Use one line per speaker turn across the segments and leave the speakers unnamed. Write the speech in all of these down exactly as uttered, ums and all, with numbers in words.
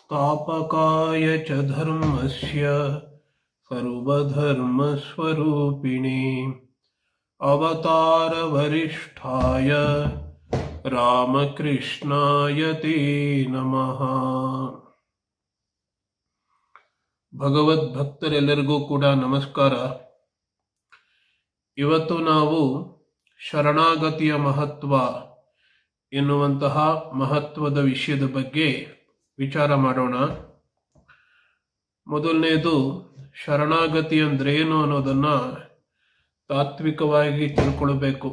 स्थापकाय च धर्मस्य सर्वधर्मस्वरूपिणे अवतारवरिष्ठाय रामकृष्णाय ते नमः. ಭಗವದ್ಭಕ್ತರೆಲ್ಲರಿಗೂ ಕೂಡ ನಮಸ್ಕಾರ. ಇವತ್ತು ನಾವು ಶರಣಾಗತಿಯ ಮಹತ್ವ ಎನ್ನುವಂತಹ ಮಹತ್ವದ ವಿಷಯದ ಬಗ್ಗೆ ವಿಚಾರ ಮಾಡೋಣ. ಮೊದಲನೇದು, ಶರಣಾಗತಿ ಅಂದ್ರೆ ಏನು ಅನ್ನೋದನ್ನ ತಾತ್ವಿಕವಾಗಿ ತಿಳ್ಕೊಳ್ಬೇಕು.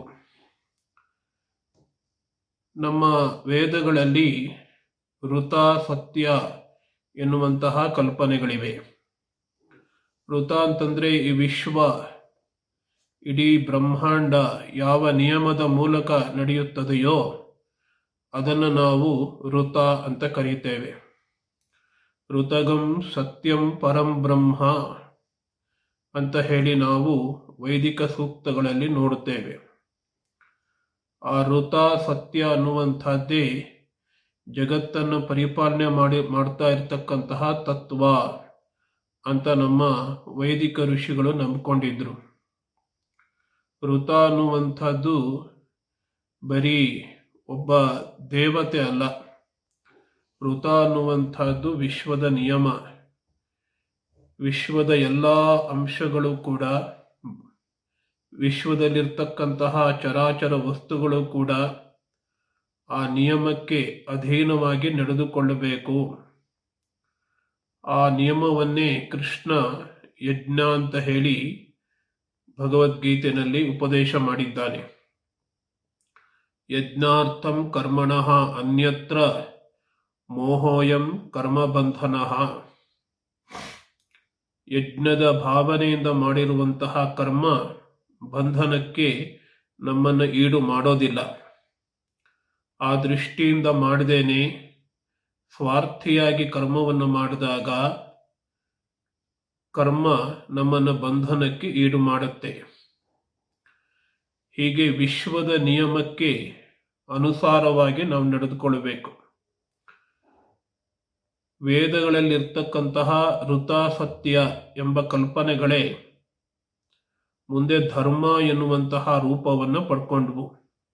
ನಮ್ಮ ವೇದಗಳಲ್ಲಿ ಋತ ಸತ್ಯ ಎನ್ನುವಂತಹ ಕಲ್ಪನೆಗಳಿವೆ. ಋತ ಅಂತಂದ್ರೆ ಈ ವಿಶ್ವ, ಇಡೀ ಬ್ರಹ್ಮಾಂಡ ಯಾವ ನಿಯಮದ ಮೂಲಕ ನಡೆಯುತ್ತದೆಯೋ ಅದನ್ನು ನಾವು ಋತ ಅಂತ ಕರೀತೇವೆ. ಋತಗಂ ಸತ್ಯಂ ಪರಂ ಬ್ರಹ್ಮ ಅಂತ ಹೇಳಿ ನಾವು ವೈದಿಕ ಸೂಕ್ತಗಳಲ್ಲಿ ನೋಡುತ್ತೇವೆ. ಆ ಋತ ಸತ್ಯ ಅನ್ನುವಂಥದ್ದೇ ಜಗತ್ತನ್ನು ಪರಿಪಾಲನೆ ಮಾಡಿ ಮಾಡ್ತಾ ಇರ್ತಕ್ಕಂತಹ ತತ್ವ ಅಂತ ನಮ್ಮ ವೈದಿಕ ಋಷಿಗಳು ನಂಬಿಕೊಂಡಿದ್ರು. ಋತ ಅನ್ನುವಂಥದ್ದು ಬರೀ ಒಬ್ಬ ದೇವತೆ ಅಲ್ಲ. ಋತ ಅನ್ನುವಂಥದ್ದು ವಿಶ್ವದ ನಿಯಮ. ವಿಶ್ವದ ಎಲ್ಲ ಅಂಶಗಳು ಕೂಡ, ವಿಶ್ವದಲ್ಲಿರ್ತಕ್ಕಂತಹ ಚರಾಚರ ವಸ್ತುಗಳು ಕೂಡ ಆ ನಿಯಮಕ್ಕೆ ಅಧೀನವಾಗಿ ನಡೆದುಕೊಳ್ಳಬೇಕು. ಆ ನಿಯಮವನ್ನೇ ಕೃಷ್ಣ ಯಜ್ಞ ಅಂತ ಹೇಳಿ ಭಗವದ್ಗೀತೆಯಲ್ಲಿ ಉಪದೇಶ ಮಾಡಿದ್ದಾನೆ. ಯಜ್ಞಾರ್ಥಂ ಕರ್ಮಣಃ ಅನ್ಯತ್ರ ಮೋಹೋಯಂ ಕರ್ಮಬಂಧನಃ. ಯಜ್ಞದ ಭಾವನೆಯಿಂದ ಮಾಡಿರುವಂತಹ ಕರ್ಮ ಬಂಧನಕ್ಕೆ ನಮ್ಮನ್ನು ಈಡು ಮಾಡೋದಿಲ್ಲ. ಆ ದೃಷ್ಟಿಯಿಂದ ಮಾಡದೇನೆ ಸ್ವಾರ್ಥಿಯಾಗಿ ಕರ್ಮವನ್ನು ಮಾಡಿದಾಗ ಕರ್ಮ ನಮ್ಮನ್ನು ಬಂಧನಕ್ಕೆ ಈಡು ಮಾಡುತ್ತೆ. ಹೀಗೆ ವಿಶ್ವದ ನಿಯಮಕ್ಕೆ ಅನುಸಾರವಾಗಿ ನಾವು ನಡೆದುಕೊಳ್ಳಬೇಕು. ವೇದಗಳಲ್ಲಿರ್ತಕ್ಕಂತಹ ಋತ ಸತ್ಯ ಎಂಬ ಕಲ್ಪನೆಗಳೇ ಮುಂದೆ ಧರ್ಮ ಎನ್ನುವಂತಹ ರೂಪವನ್ನು ಪಡ್ಕೊಂಡ್ವು.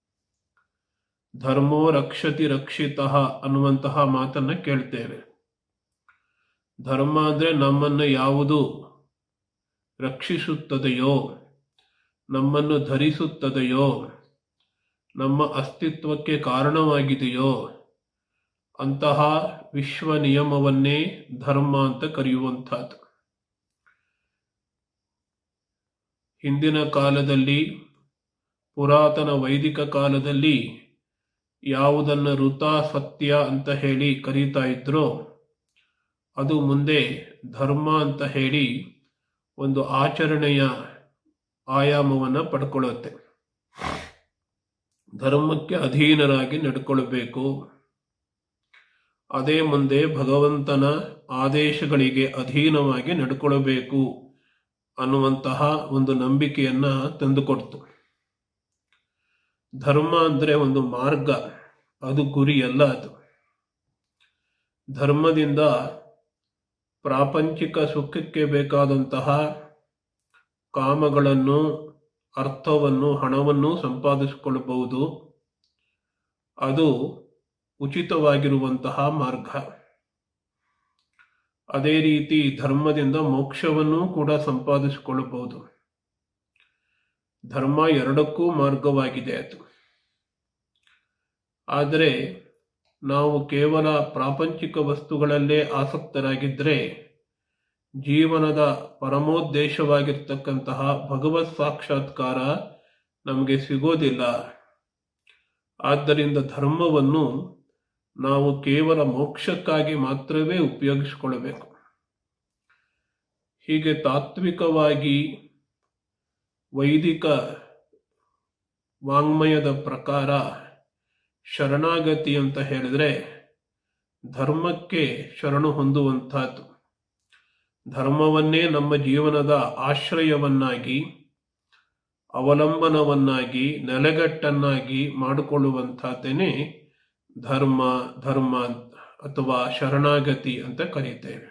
ಧರ್ಮೋ ರಕ್ಷತಿ ರಕ್ಷಿತಃ ಅನ್ನುವಂತಹ ಮಾತನ್ನ ಕೇಳ್ತೇವೆ. ಧರ್ಮ ಅಂದ್ರೆ ನಮ್ಮನ್ನು ಯಾವುದು ರಕ್ಷಿಸುತ್ತದೆಯೋ, ನಮ್ಮನ್ನು ಧರಿಸುತ್ತದೆಯೋ, ನಮ್ಮ ಅಸ್ತಿತ್ವಕ್ಕೆ ಕಾರಣವಾಗಿದೆಯೋ ಅಂತಹ ವಿಶ್ವ ನಿಯಮವನ್ನೇ ಧರ್ಮ ಅಂತ ಕರೆಯುವಂಥದ್ದು. ಹಿಂದಿನ ಕಾಲದಲ್ಲಿ, ಪುರಾತನ ವೈದಿಕ ಕಾಲದಲ್ಲಿ ಯಾವುದನ್ನು ಋತ ಸತ್ಯ ಅಂತ ಹೇಳಿ ಕರೀತಾ ಇದ್ರೋ ಅದು ಮುಂದೆ ಧರ್ಮ ಅಂತ ಹೇಳಿ ಒಂದು ಆಚರಣೆಯ ಆಯಾಮವನ್ನು ಪಡ್ಕೊಳ್ಳುತ್ತೆ. ಧರ್ಮಕ್ಕೆ ಅಧೀನರಾಗಿ ನಡ್ಕೊಳ್ಬೇಕು. ಅದೇ ಮುಂದೆ ಭಗವಂತನ ಆದೇಶಗಳಿಗೆ ಅಧೀನವಾಗಿ ನಡ್ಕೊಳ್ಬೇಕು ಅನ್ನುವಂತಹ ಒಂದು ನಂಬಿಕೆಯನ್ನ ತಂದುಕೊಡ್ತು. ಧರ್ಮ ಅಂದ್ರೆ ಒಂದು ಮಾರ್ಗ, ಅದು ಗುರಿಯಲ್ಲ. ಅದು ಧರ್ಮದಿಂದ ಪ್ರಾಪಂಚಿಕ ಸುಖಕ್ಕೆ ಬೇಕಾದಂತಹ ಕಾಮಗಳನ್ನು, ಅರ್ಥವನ್ನು, ಹಣವನ್ನು ಸಂಪಾದಿಸಿಕೊಳ್ಳಬಹುದು. ಅದು ಉಚಿತವಾಗಿರುವಂತಹ ಮಾರ್ಗ. ಅದೇ ರೀತಿ ಧರ್ಮದಿಂದ ಮೋಕ್ಷವನ್ನು ಕೂಡ ಸಂಪಾದಿಸಿಕೊಳ್ಳಬಹುದು. ಧರ್ಮ ಎರಡಕ್ಕೂ ಮಾರ್ಗವಾಗಿದೆ ಅದು. ಆದರೆ ನಾವು ಕೇವಲ ಪ್ರಾಪಂಚಿಕ ವಸ್ತುಗಳಲ್ಲೇ ಆಸಕ್ತರಾಗಿದ್ದರೆ ಜೀವನದ ಪರಮೋದ್ದೇಶವಾಗಿರ್ತಕ್ಕಂತಹ ಭಗವತ್ ಸಾಕ್ಷಾತ್ಕಾರ ನಮಗೆ ಸಿಗೋದಿಲ್ಲ. ಆದ್ದರಿಂದ ಧರ್ಮವನ್ನು ನಾವು ಕೇವಲ ಮೋಕ್ಷಕ್ಕಾಗಿ ಮಾತ್ರವೇ ಉಪಯೋಗಿಸಿಕೊಳ್ಳಬೇಕು. ಹೀಗೆ ತಾತ್ವಿಕವಾಗಿ ವೈದಿಕ ವಾಂಗ್ಮಯದ ಪ್ರಕಾರ ಶರಣಾಗತಿ ಅಂತ ಹೇಳಿದ್ರೆ ಧರ್ಮಕ್ಕೆ ಶರಣು ಹೊಂದುವಂತಹದ್ದು. ಧರ್ಮವನ್ನೇ ನಮ್ಮ ಜೀವನದ ಆಶ್ರಯವನ್ನಾಗಿ, ಅವಲಂಬನವನ್ನಾಗಿ, ನೆಲೆಗಟ್ಟನ್ನಾಗಿ ಮಾಡಿಕೊಳ್ಳುವಂತಹದ್ದೇನೆ ಧರ್ಮ ಧರ್ಮ ಅಥವಾ ಶರಣಾಗತಿ ಅಂತ ಕರೀತೇವೆ.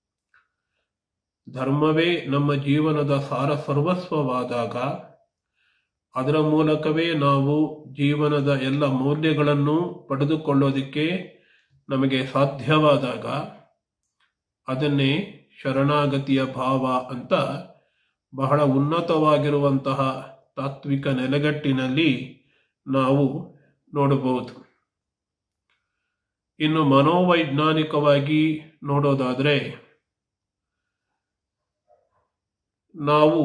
ಧರ್ಮವೇ ನಮ್ಮ ಜೀವನದ ಸಾರ ಸರ್ವಸ್ವವಾದಾಗ, ಅದರ ಮೂಲಕವೇ ನಾವು ಜೀವನದ ಎಲ್ಲ ಮೌಲ್ಯಗಳನ್ನು ಪಡೆದುಕೊಳ್ಳೋದಕ್ಕೆ ನಮಗೆ ಸಾಧ್ಯವಾದಾಗ ಅದನ್ನೇ ಶರಣಾಗತಿಯ ಭಾವ ಅಂತ ಬಹಳ ಉನ್ನತವಾಗಿರುವಂತಹ ತಾತ್ವಿಕ ನೆಲೆಗಟ್ಟಿನಲ್ಲಿ ನಾವು ನೋಡಬಹುದು. ಇನ್ನು ಮನೋವೈಜ್ಞಾನಿಕವಾಗಿ ನೋಡೋದಾದರೆ, ನಾವು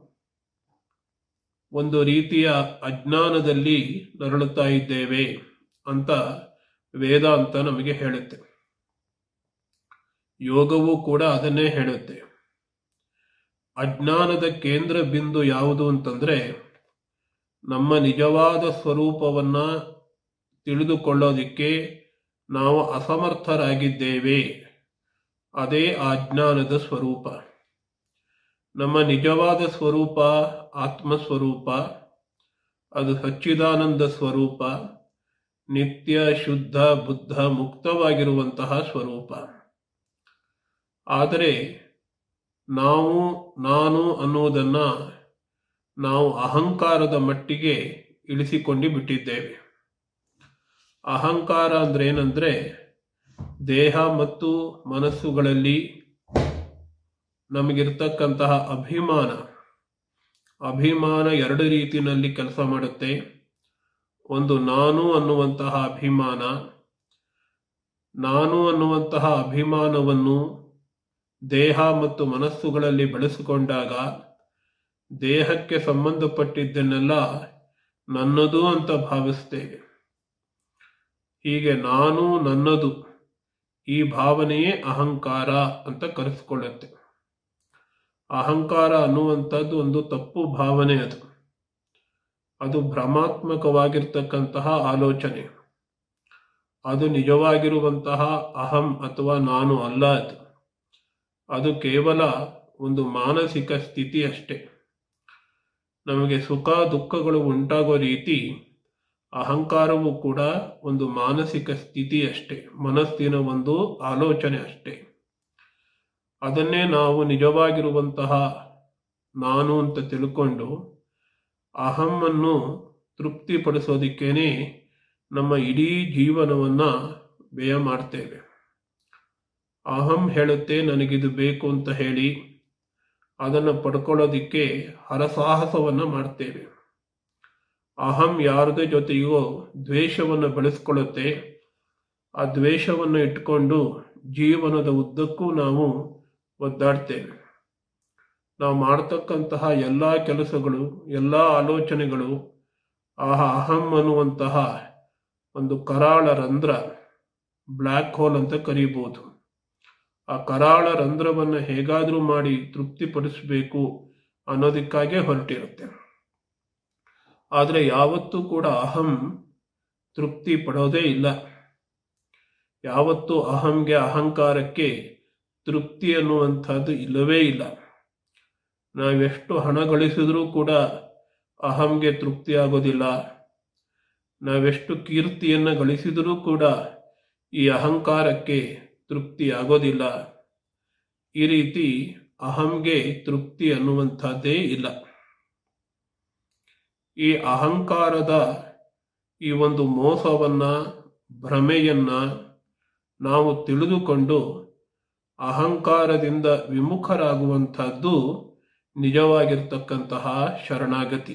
ಒಂದು ರೀತಿಯ ಅಜ್ಞಾನದಲ್ಲಿ ನರಳುತ್ತಾ ಇದ್ದೇವೆ ಅಂತ ವೇದಾಂತ ನಮಗೆ ಹೇಳುತ್ತೆ. ಯೋಗವೂ ಕೂಡ ಅದನ್ನೇ ಹೇಳುತ್ತೆ. ಅಜ್ಞಾನದ ಕೇಂದ್ರ ಬಿಂದು ಯಾವುದು ಅಂತಂದ್ರೆ, ನಮ್ಮ ನಿಜವಾದ ಸ್ವರೂಪವನ್ನ ತಿಳಿದುಕೊಳ್ಳೋದಿಕ್ಕೆ ನಾವು ಅಸಮರ್ಥರಾಗಿದ್ದೇವೆ. ಅದೇ ಅಜ್ಞಾನದ ಸ್ವರೂಪ. ನಮ್ಮ ನಿಜವಾದ ಸ್ವರೂಪ ಆತ್ಮಸ್ವರೂಪ, ಅದು ಸಚ್ಚಿದಾನಂದ ಸ್ವರೂಪ, ನಿತ್ಯ ಶುದ್ಧ ಬುದ್ಧ ಮುಕ್ತವಾಗಿರುವಂತಹ ಸ್ವರೂಪ. ಆದರೆ ನಾವು ನಾನು ಅನ್ನುವುದನ್ನ ನಾವು ಅಹಂಕಾರದ ಮಟ್ಟಿಗೆ ಇಳಿಸಿಕೊಂಡು ಬಿಟ್ಟಿದ್ದೇವೆ. ಅಹಂಕಾರ ಅಂದ್ರೆ ಏನಂದ್ರೆ, ದೇಹ ಮತ್ತು ಮನಸ್ಸುಗಳಲ್ಲಿ ನಮಗಿರ್ತಕ್ಕಂತಹ ಅಭಿಮಾನ. ಅಭಿಮಾನ ಎರಡು ರೀತಿಯಲ್ಲಿ ಕೆಲಸ ಮಾಡುತ್ತೆ. ಒಂದು ನಾನು ಅನ್ನುವಂತಹ ಅಭಿಮಾನ. ನಾನು ಅನ್ನುವಂತಹ ಅಭಿಮಾನವನ್ನು ದೇಹ ಮತ್ತು ಮನಸ್ಸುಗಳಲ್ಲಿ ಬೆಳೆಸಿಕೊಂಡಾಗ ದೇಹಕ್ಕೆ ಸಂಬಂಧಪಟ್ಟಿದ್ದನ್ನೆಲ್ಲ ನನ್ನದು ಅಂತ ಭಾವಿಸ್ತೇವೆ. ಹೀಗೆ ನಾನು ನನ್ನದು ಈ ಭಾವನೆಯೇ ಅಹಂಕಾರ ಅಂತ ಕರೆಸಿಕೊಳ್ಳುತ್ತೆ. ಅಹಂಕಾರ ಅನ್ನುವಂಥದ್ದು ಒಂದು ತಪ್ಪು ಭಾವನೆ. ಅದು ಅದು ಭ್ರಮಾತ್ಮಕವಾಗಿರ್ತಕ್ಕಂತಹ ಆಲೋಚನೆ. ಅದು ನಿಜವಾಗಿರುವಂತಹ ಅಹಂ ಅಥವಾ ನಾನು ಅಲ್ಲ. ಅದು ಅದು ಕೇವಲ ಒಂದು ಮಾನಸಿಕ ಸ್ಥಿತಿ ಅಷ್ಟೇ. ನಮಗೆ ಸುಖ ದುಃಖಗಳು ಉಂಟಾಗೋ ರೀತಿ ಅಹಂಕಾರವು ಕೂಡ ಒಂದು ಮಾನಸಿಕ ಸ್ಥಿತಿ ಅಷ್ಟೇ, ಮನಸ್ಸಿನ ಒಂದು ಆಲೋಚನೆ ಅಷ್ಟೇ. ಅದನ್ನೇ ನಾವು ನಿಜವಾಗಿರುವಂತಹ ನಾನು ಅಂತ ತಿಳ್ಕೊಂಡು ಅಹಮ್ಮನ್ನು ತೃಪ್ತಿಪಡಿಸೋದಿಕ್ಕೇನೆ ನಮ್ಮ ಇಡೀ ಜೀವನವನ್ನ ವ್ಯಯ ಮಾಡ್ತೇವೆ. ಅಹಂ ಹೇಳುತ್ತೆ ನನಗಿದು ಬೇಕು ಅಂತ ಹೇಳಿ ಅದನ್ನು ಪಡ್ಕೊಳ್ಳೋದಿಕ್ಕೆ ಹರಸಾಹಸವನ್ನ ಮಾಡ್ತೇವೆ. ಅಹಂ ಯಾರದೇ ಜೊತೆಗೋ ದ್ವೇಷವನ್ನು ಬೆಳೆಸ್ಕೊಳ್ಳುತ್ತೆ. ಆ ದ್ವೇಷವನ್ನು ಇಟ್ಕೊಂಡು ಜೀವನದ ಉದ್ದಕ್ಕೂ ನಾವು ಒದ್ದಾಡ್ತೇವೆ. ನಾವು ಮಾಡ್ತಕ್ಕಂತಹ ಎಲ್ಲ ಕೆಲಸಗಳು, ಎಲ್ಲ ಆಲೋಚನೆಗಳು ಆ ಅಹಂ ಅನ್ನುವಂತಹ ಒಂದು ಕರಾಳ ರಂಧ್ರ, ಬ್ಲ್ಯಾಕ್ ಹೋಲ್ ಅಂತ ಕರೀಬಹುದು. ಆ ಕರಾಳ ರಂಧ್ರವನ್ನು ಹೇಗಾದ್ರೂ ಮಾಡಿ ತೃಪ್ತಿಪಡಿಸಬೇಕು ಅನ್ನೋದಕ್ಕಾಗೇ ಹೊರಟಿರುತ್ತೆ. ಆದರೆ ಯಾವತ್ತೂ ಕೂಡ ಅಹಂ ತೃಪ್ತಿ ಪಡೋದೇ ಇಲ್ಲ. ಯಾವತ್ತೂ ಅಹಂಗೆ, ಅಹಂಕಾರಕ್ಕೆ ತೃಪ್ತಿ ಅನ್ನುವಂಥದ್ದು ಇಲ್ಲವೇ ಇಲ್ಲ. ನಾವೆಷ್ಟು ಹಣ ಗಳಿಸಿದ್ರೂ ಕೂಡ ಅಹಂಗೆ ತೃಪ್ತಿ ಆಗೋದಿಲ್ಲ. ನಾವೆಷ್ಟು ಕೀರ್ತಿಯನ್ನು ಗಳಿಸಿದರೂ ಕೂಡ ಈ ಅಹಂಕಾರಕ್ಕೆ ತೃಪ್ತಿ ಆಗೋದಿಲ್ಲ. ಈ ರೀತಿ ಅಹಂಗೆ ತೃಪ್ತಿ ಅನ್ನುವಂಥದ್ದೇ ಇಲ್ಲ. ಈ ಅಹಂಕಾರದ ಈ ಒಂದು ಮೋಸವನ್ನ, ಭ್ರಮೆಯನ್ನ ನಾವು ತಿಳಿದುಕೊಂಡು ಅಹಂಕಾರದಿಂದ ವಿಮುಖರಾಗುವಂಥದ್ದು ನಿಜವಾಗಿರ್ತಕ್ಕಂತಹ ಶರಣಾಗತಿ.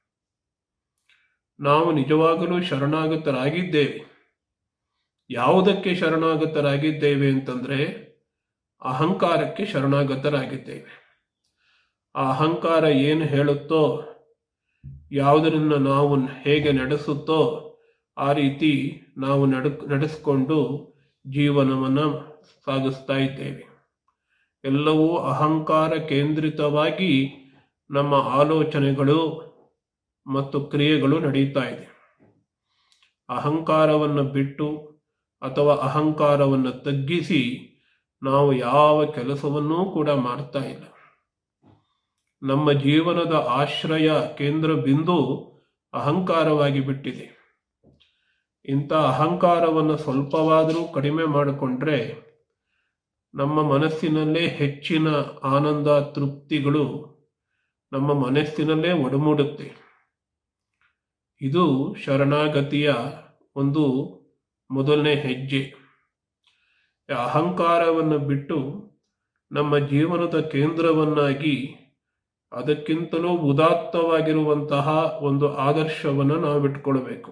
ನಾವು ನಿಜವಾಗಲೂ ಶರಣಾಗತರಾಗಿದ್ದೇವೆ. ಯಾವುದಕ್ಕೆ ಶರಣಾಗತರಾಗಿದ್ದೇವೆ ಅಂತಂದ್ರೆ ಅಹಂಕಾರಕ್ಕೆ ಶರಣಾಗತರಾಗಿದ್ದೇವೆ. ಆ ಅಹಂಕಾರ ಏನು ಹೇಳುತ್ತೋ, ಯಾವುದರಿಂದ ನಾವು ಹೇಗೆ ನಡೆಸುತ್ತೋ ಆ ರೀತಿ ನಾವು ನಡೆ ನಡೆಸಿಕೊಂಡು ಜೀವನವನ್ನು ಸಾಗಿಸ್ತಾ ಇದ್ದೇವೆ. ಎಲ್ಲವೂ ಅಹಂಕಾರ ಕೇಂದ್ರಿತವಾಗಿ ನಮ್ಮ ಆಲೋಚನೆಗಳು ಮತ್ತು ಕ್ರಿಯೆಗಳು ನಡೀತಾ ಇದೆ. ಅಹಂಕಾರವನ್ನು ಬಿಟ್ಟು ಅಥವಾ ಅಹಂಕಾರವನ್ನು ತಗ್ಗಿಸಿ ನಾವು ಯಾವ ಕೆಲಸವನ್ನೂ ಕೂಡ ಮಾಡ್ತಾ ಇಲ್ಲ. ನಮ್ಮ ಜೀವನದ ಆಶ್ರಯ ಕೇಂದ್ರ ಬಿಂದು ಅಹಂಕಾರವಾಗಿ ಬಿಟ್ಟಿದೆ. ಇಂಥ ಅಹಂಕಾರವನ್ನು ಸ್ವಲ್ಪವಾದರೂ ಕಡಿಮೆ ಮಾಡಿಕೊಂಡ್ರೆ ನಮ್ಮ ಮನಸ್ಸಿನಲ್ಲೇ ಹೆಚ್ಚಿನ ಆನಂದ ತೃಪ್ತಿಗಳು ನಮ್ಮ ಮನಸ್ಸಿನಲ್ಲೇ ಒಡಮೂಡುತ್ತೆ. ಇದು ಶರಣಾಗತಿಯ ಒಂದು ಮೊದಲನೇ ಹೆಜ್ಜೆ. ಅಹಂಕಾರವನ್ನು ಬಿಟ್ಟು ನಮ್ಮ ಜೀವನದ ಕೇಂದ್ರವನ್ನಾಗಿ ಅದಕ್ಕಿಂತಲೂ ಉದಾತ್ತವಾಗಿರುವಂತಹ ಒಂದು ಆದರ್ಶವನ್ನು ನಾವು ಇಟ್ಕೊಳ್ಬೇಕು.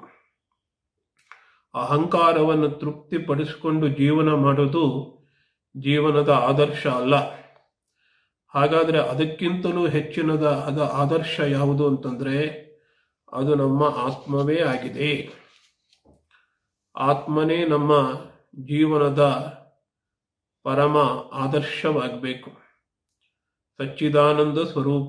ಅಹಂಕಾರವನ್ನು ತೃಪ್ತಿಪಡಿಸಿಕೊಂಡು ಜೀವನ ಮಾಡೋದು ಜೀವನದ ಆದರ್ಶ ಅಲ್ಲ. ಹಾಗಾದರೆ ಅದಕ್ಕಿಂತಲೂ ಹೆಚ್ಚಿನದ ಅದ ಆದರ್ಶ ಯಾವುದು ಅಂತಂದರೆ ಅದು ನಮ್ಮ ಆತ್ಮವೇ ಆಗಿದೆ. ಆತ್ಮನೇ ನಮ್ಮ ಜೀವನದ ಪರಮ ಆದರ್ಶವಾಗಬೇಕು. ಸಚ್ಚಿದಾನಂದ ಸ್ವರೂಪ,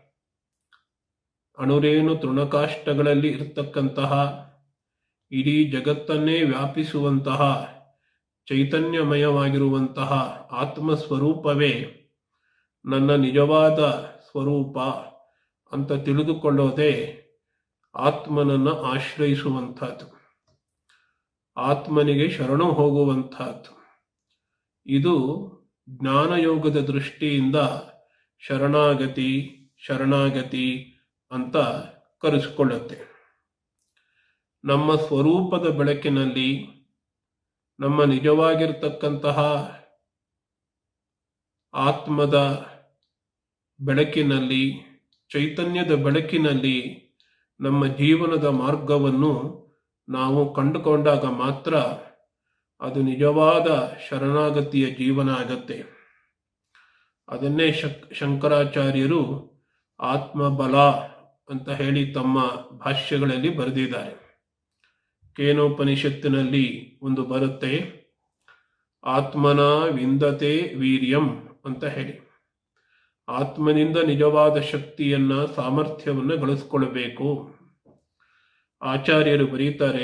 ಅಣುರೇಣು ತೃಣಕಾಷ್ಟಗಳಲ್ಲಿ ಇರತಕ್ಕಂತಹ ಇಡೀ ಜಗತ್ತನ್ನೇ ವ್ಯಾಪಿಸುವಂತಹ ಚೈತನ್ಯಮಯವಾಗಿರುವಂತಹ ಆತ್ಮಸ್ವರೂಪವೇ ನನ್ನ ನಿಜವಾದ ಸ್ವರೂಪ ಅಂತ ತಿಳಿದುಕೊಳ್ಳೋದೇ ಆತ್ಮನನ್ನು ಆಶ್ರಯಿಸುವಂಥದ್ದು, ಆತ್ಮನಿಗೆ ಶರಣು ಹೋಗುವಂಥದ್ದು. ಇದು ಜ್ಞಾನಯೋಗದ ದೃಷ್ಟಿಯಿಂದ ಶರಣಾಗತಿ ಶರಣಾಗತಿ ಅಂತ ಕರೆಸಿಕೊಳ್ಳುತ್ತೆ. ನಮ್ಮ ಸ್ವರೂಪದ ಬೆಳಕಿನಲ್ಲಿ, ನಮ್ಮ ನಿಜವಾಗಿರ್ತಕ್ಕಂತಹ ಆತ್ಮದ ಬೆಳಕಿನಲ್ಲಿ, ಚೈತನ್ಯದ ಬೆಳಕಿನಲ್ಲಿ ನಮ್ಮ ಜೀವನದ ಮಾರ್ಗವನ್ನು ನಾವು ಕಂಡುಕೊಂಡಾಗ ಮಾತ್ರ ಅದು ನಿಜವಾದ ಶರಣಾಗತಿಯ ಜೀವನ ಆಗತ್ತೆ. ಅದನ್ನೇ ಶಂಕರಾಚಾರ್ಯರು ಆತ್ಮಬಲ ಅಂತ ಹೇಳಿ ತಮ್ಮ ಭಾಷ್ಯಗಳಲ್ಲಿ ಬರೆದಿದ್ದಾರೆ. ಕೇನೋಪನಿಷತ್ತಿನಲ್ಲಿ ಒಂದು ಬರುತ್ತೆ, ಆತ್ಮನ ವಿಂದತೆ ವೀರ್ಯಂ ಅಂತ ಹೇಳಿ. ಆತ್ಮನಿಂದ ನಿಜವಾದ ಶಕ್ತಿಯನ್ನ ಸಾಮರ್ಥ್ಯವನ್ನು ಗಳಿಸ್ಕೊಳ್ಬೇಕು. ಆಚಾರ್ಯರು ಬರೀತಾರೆ,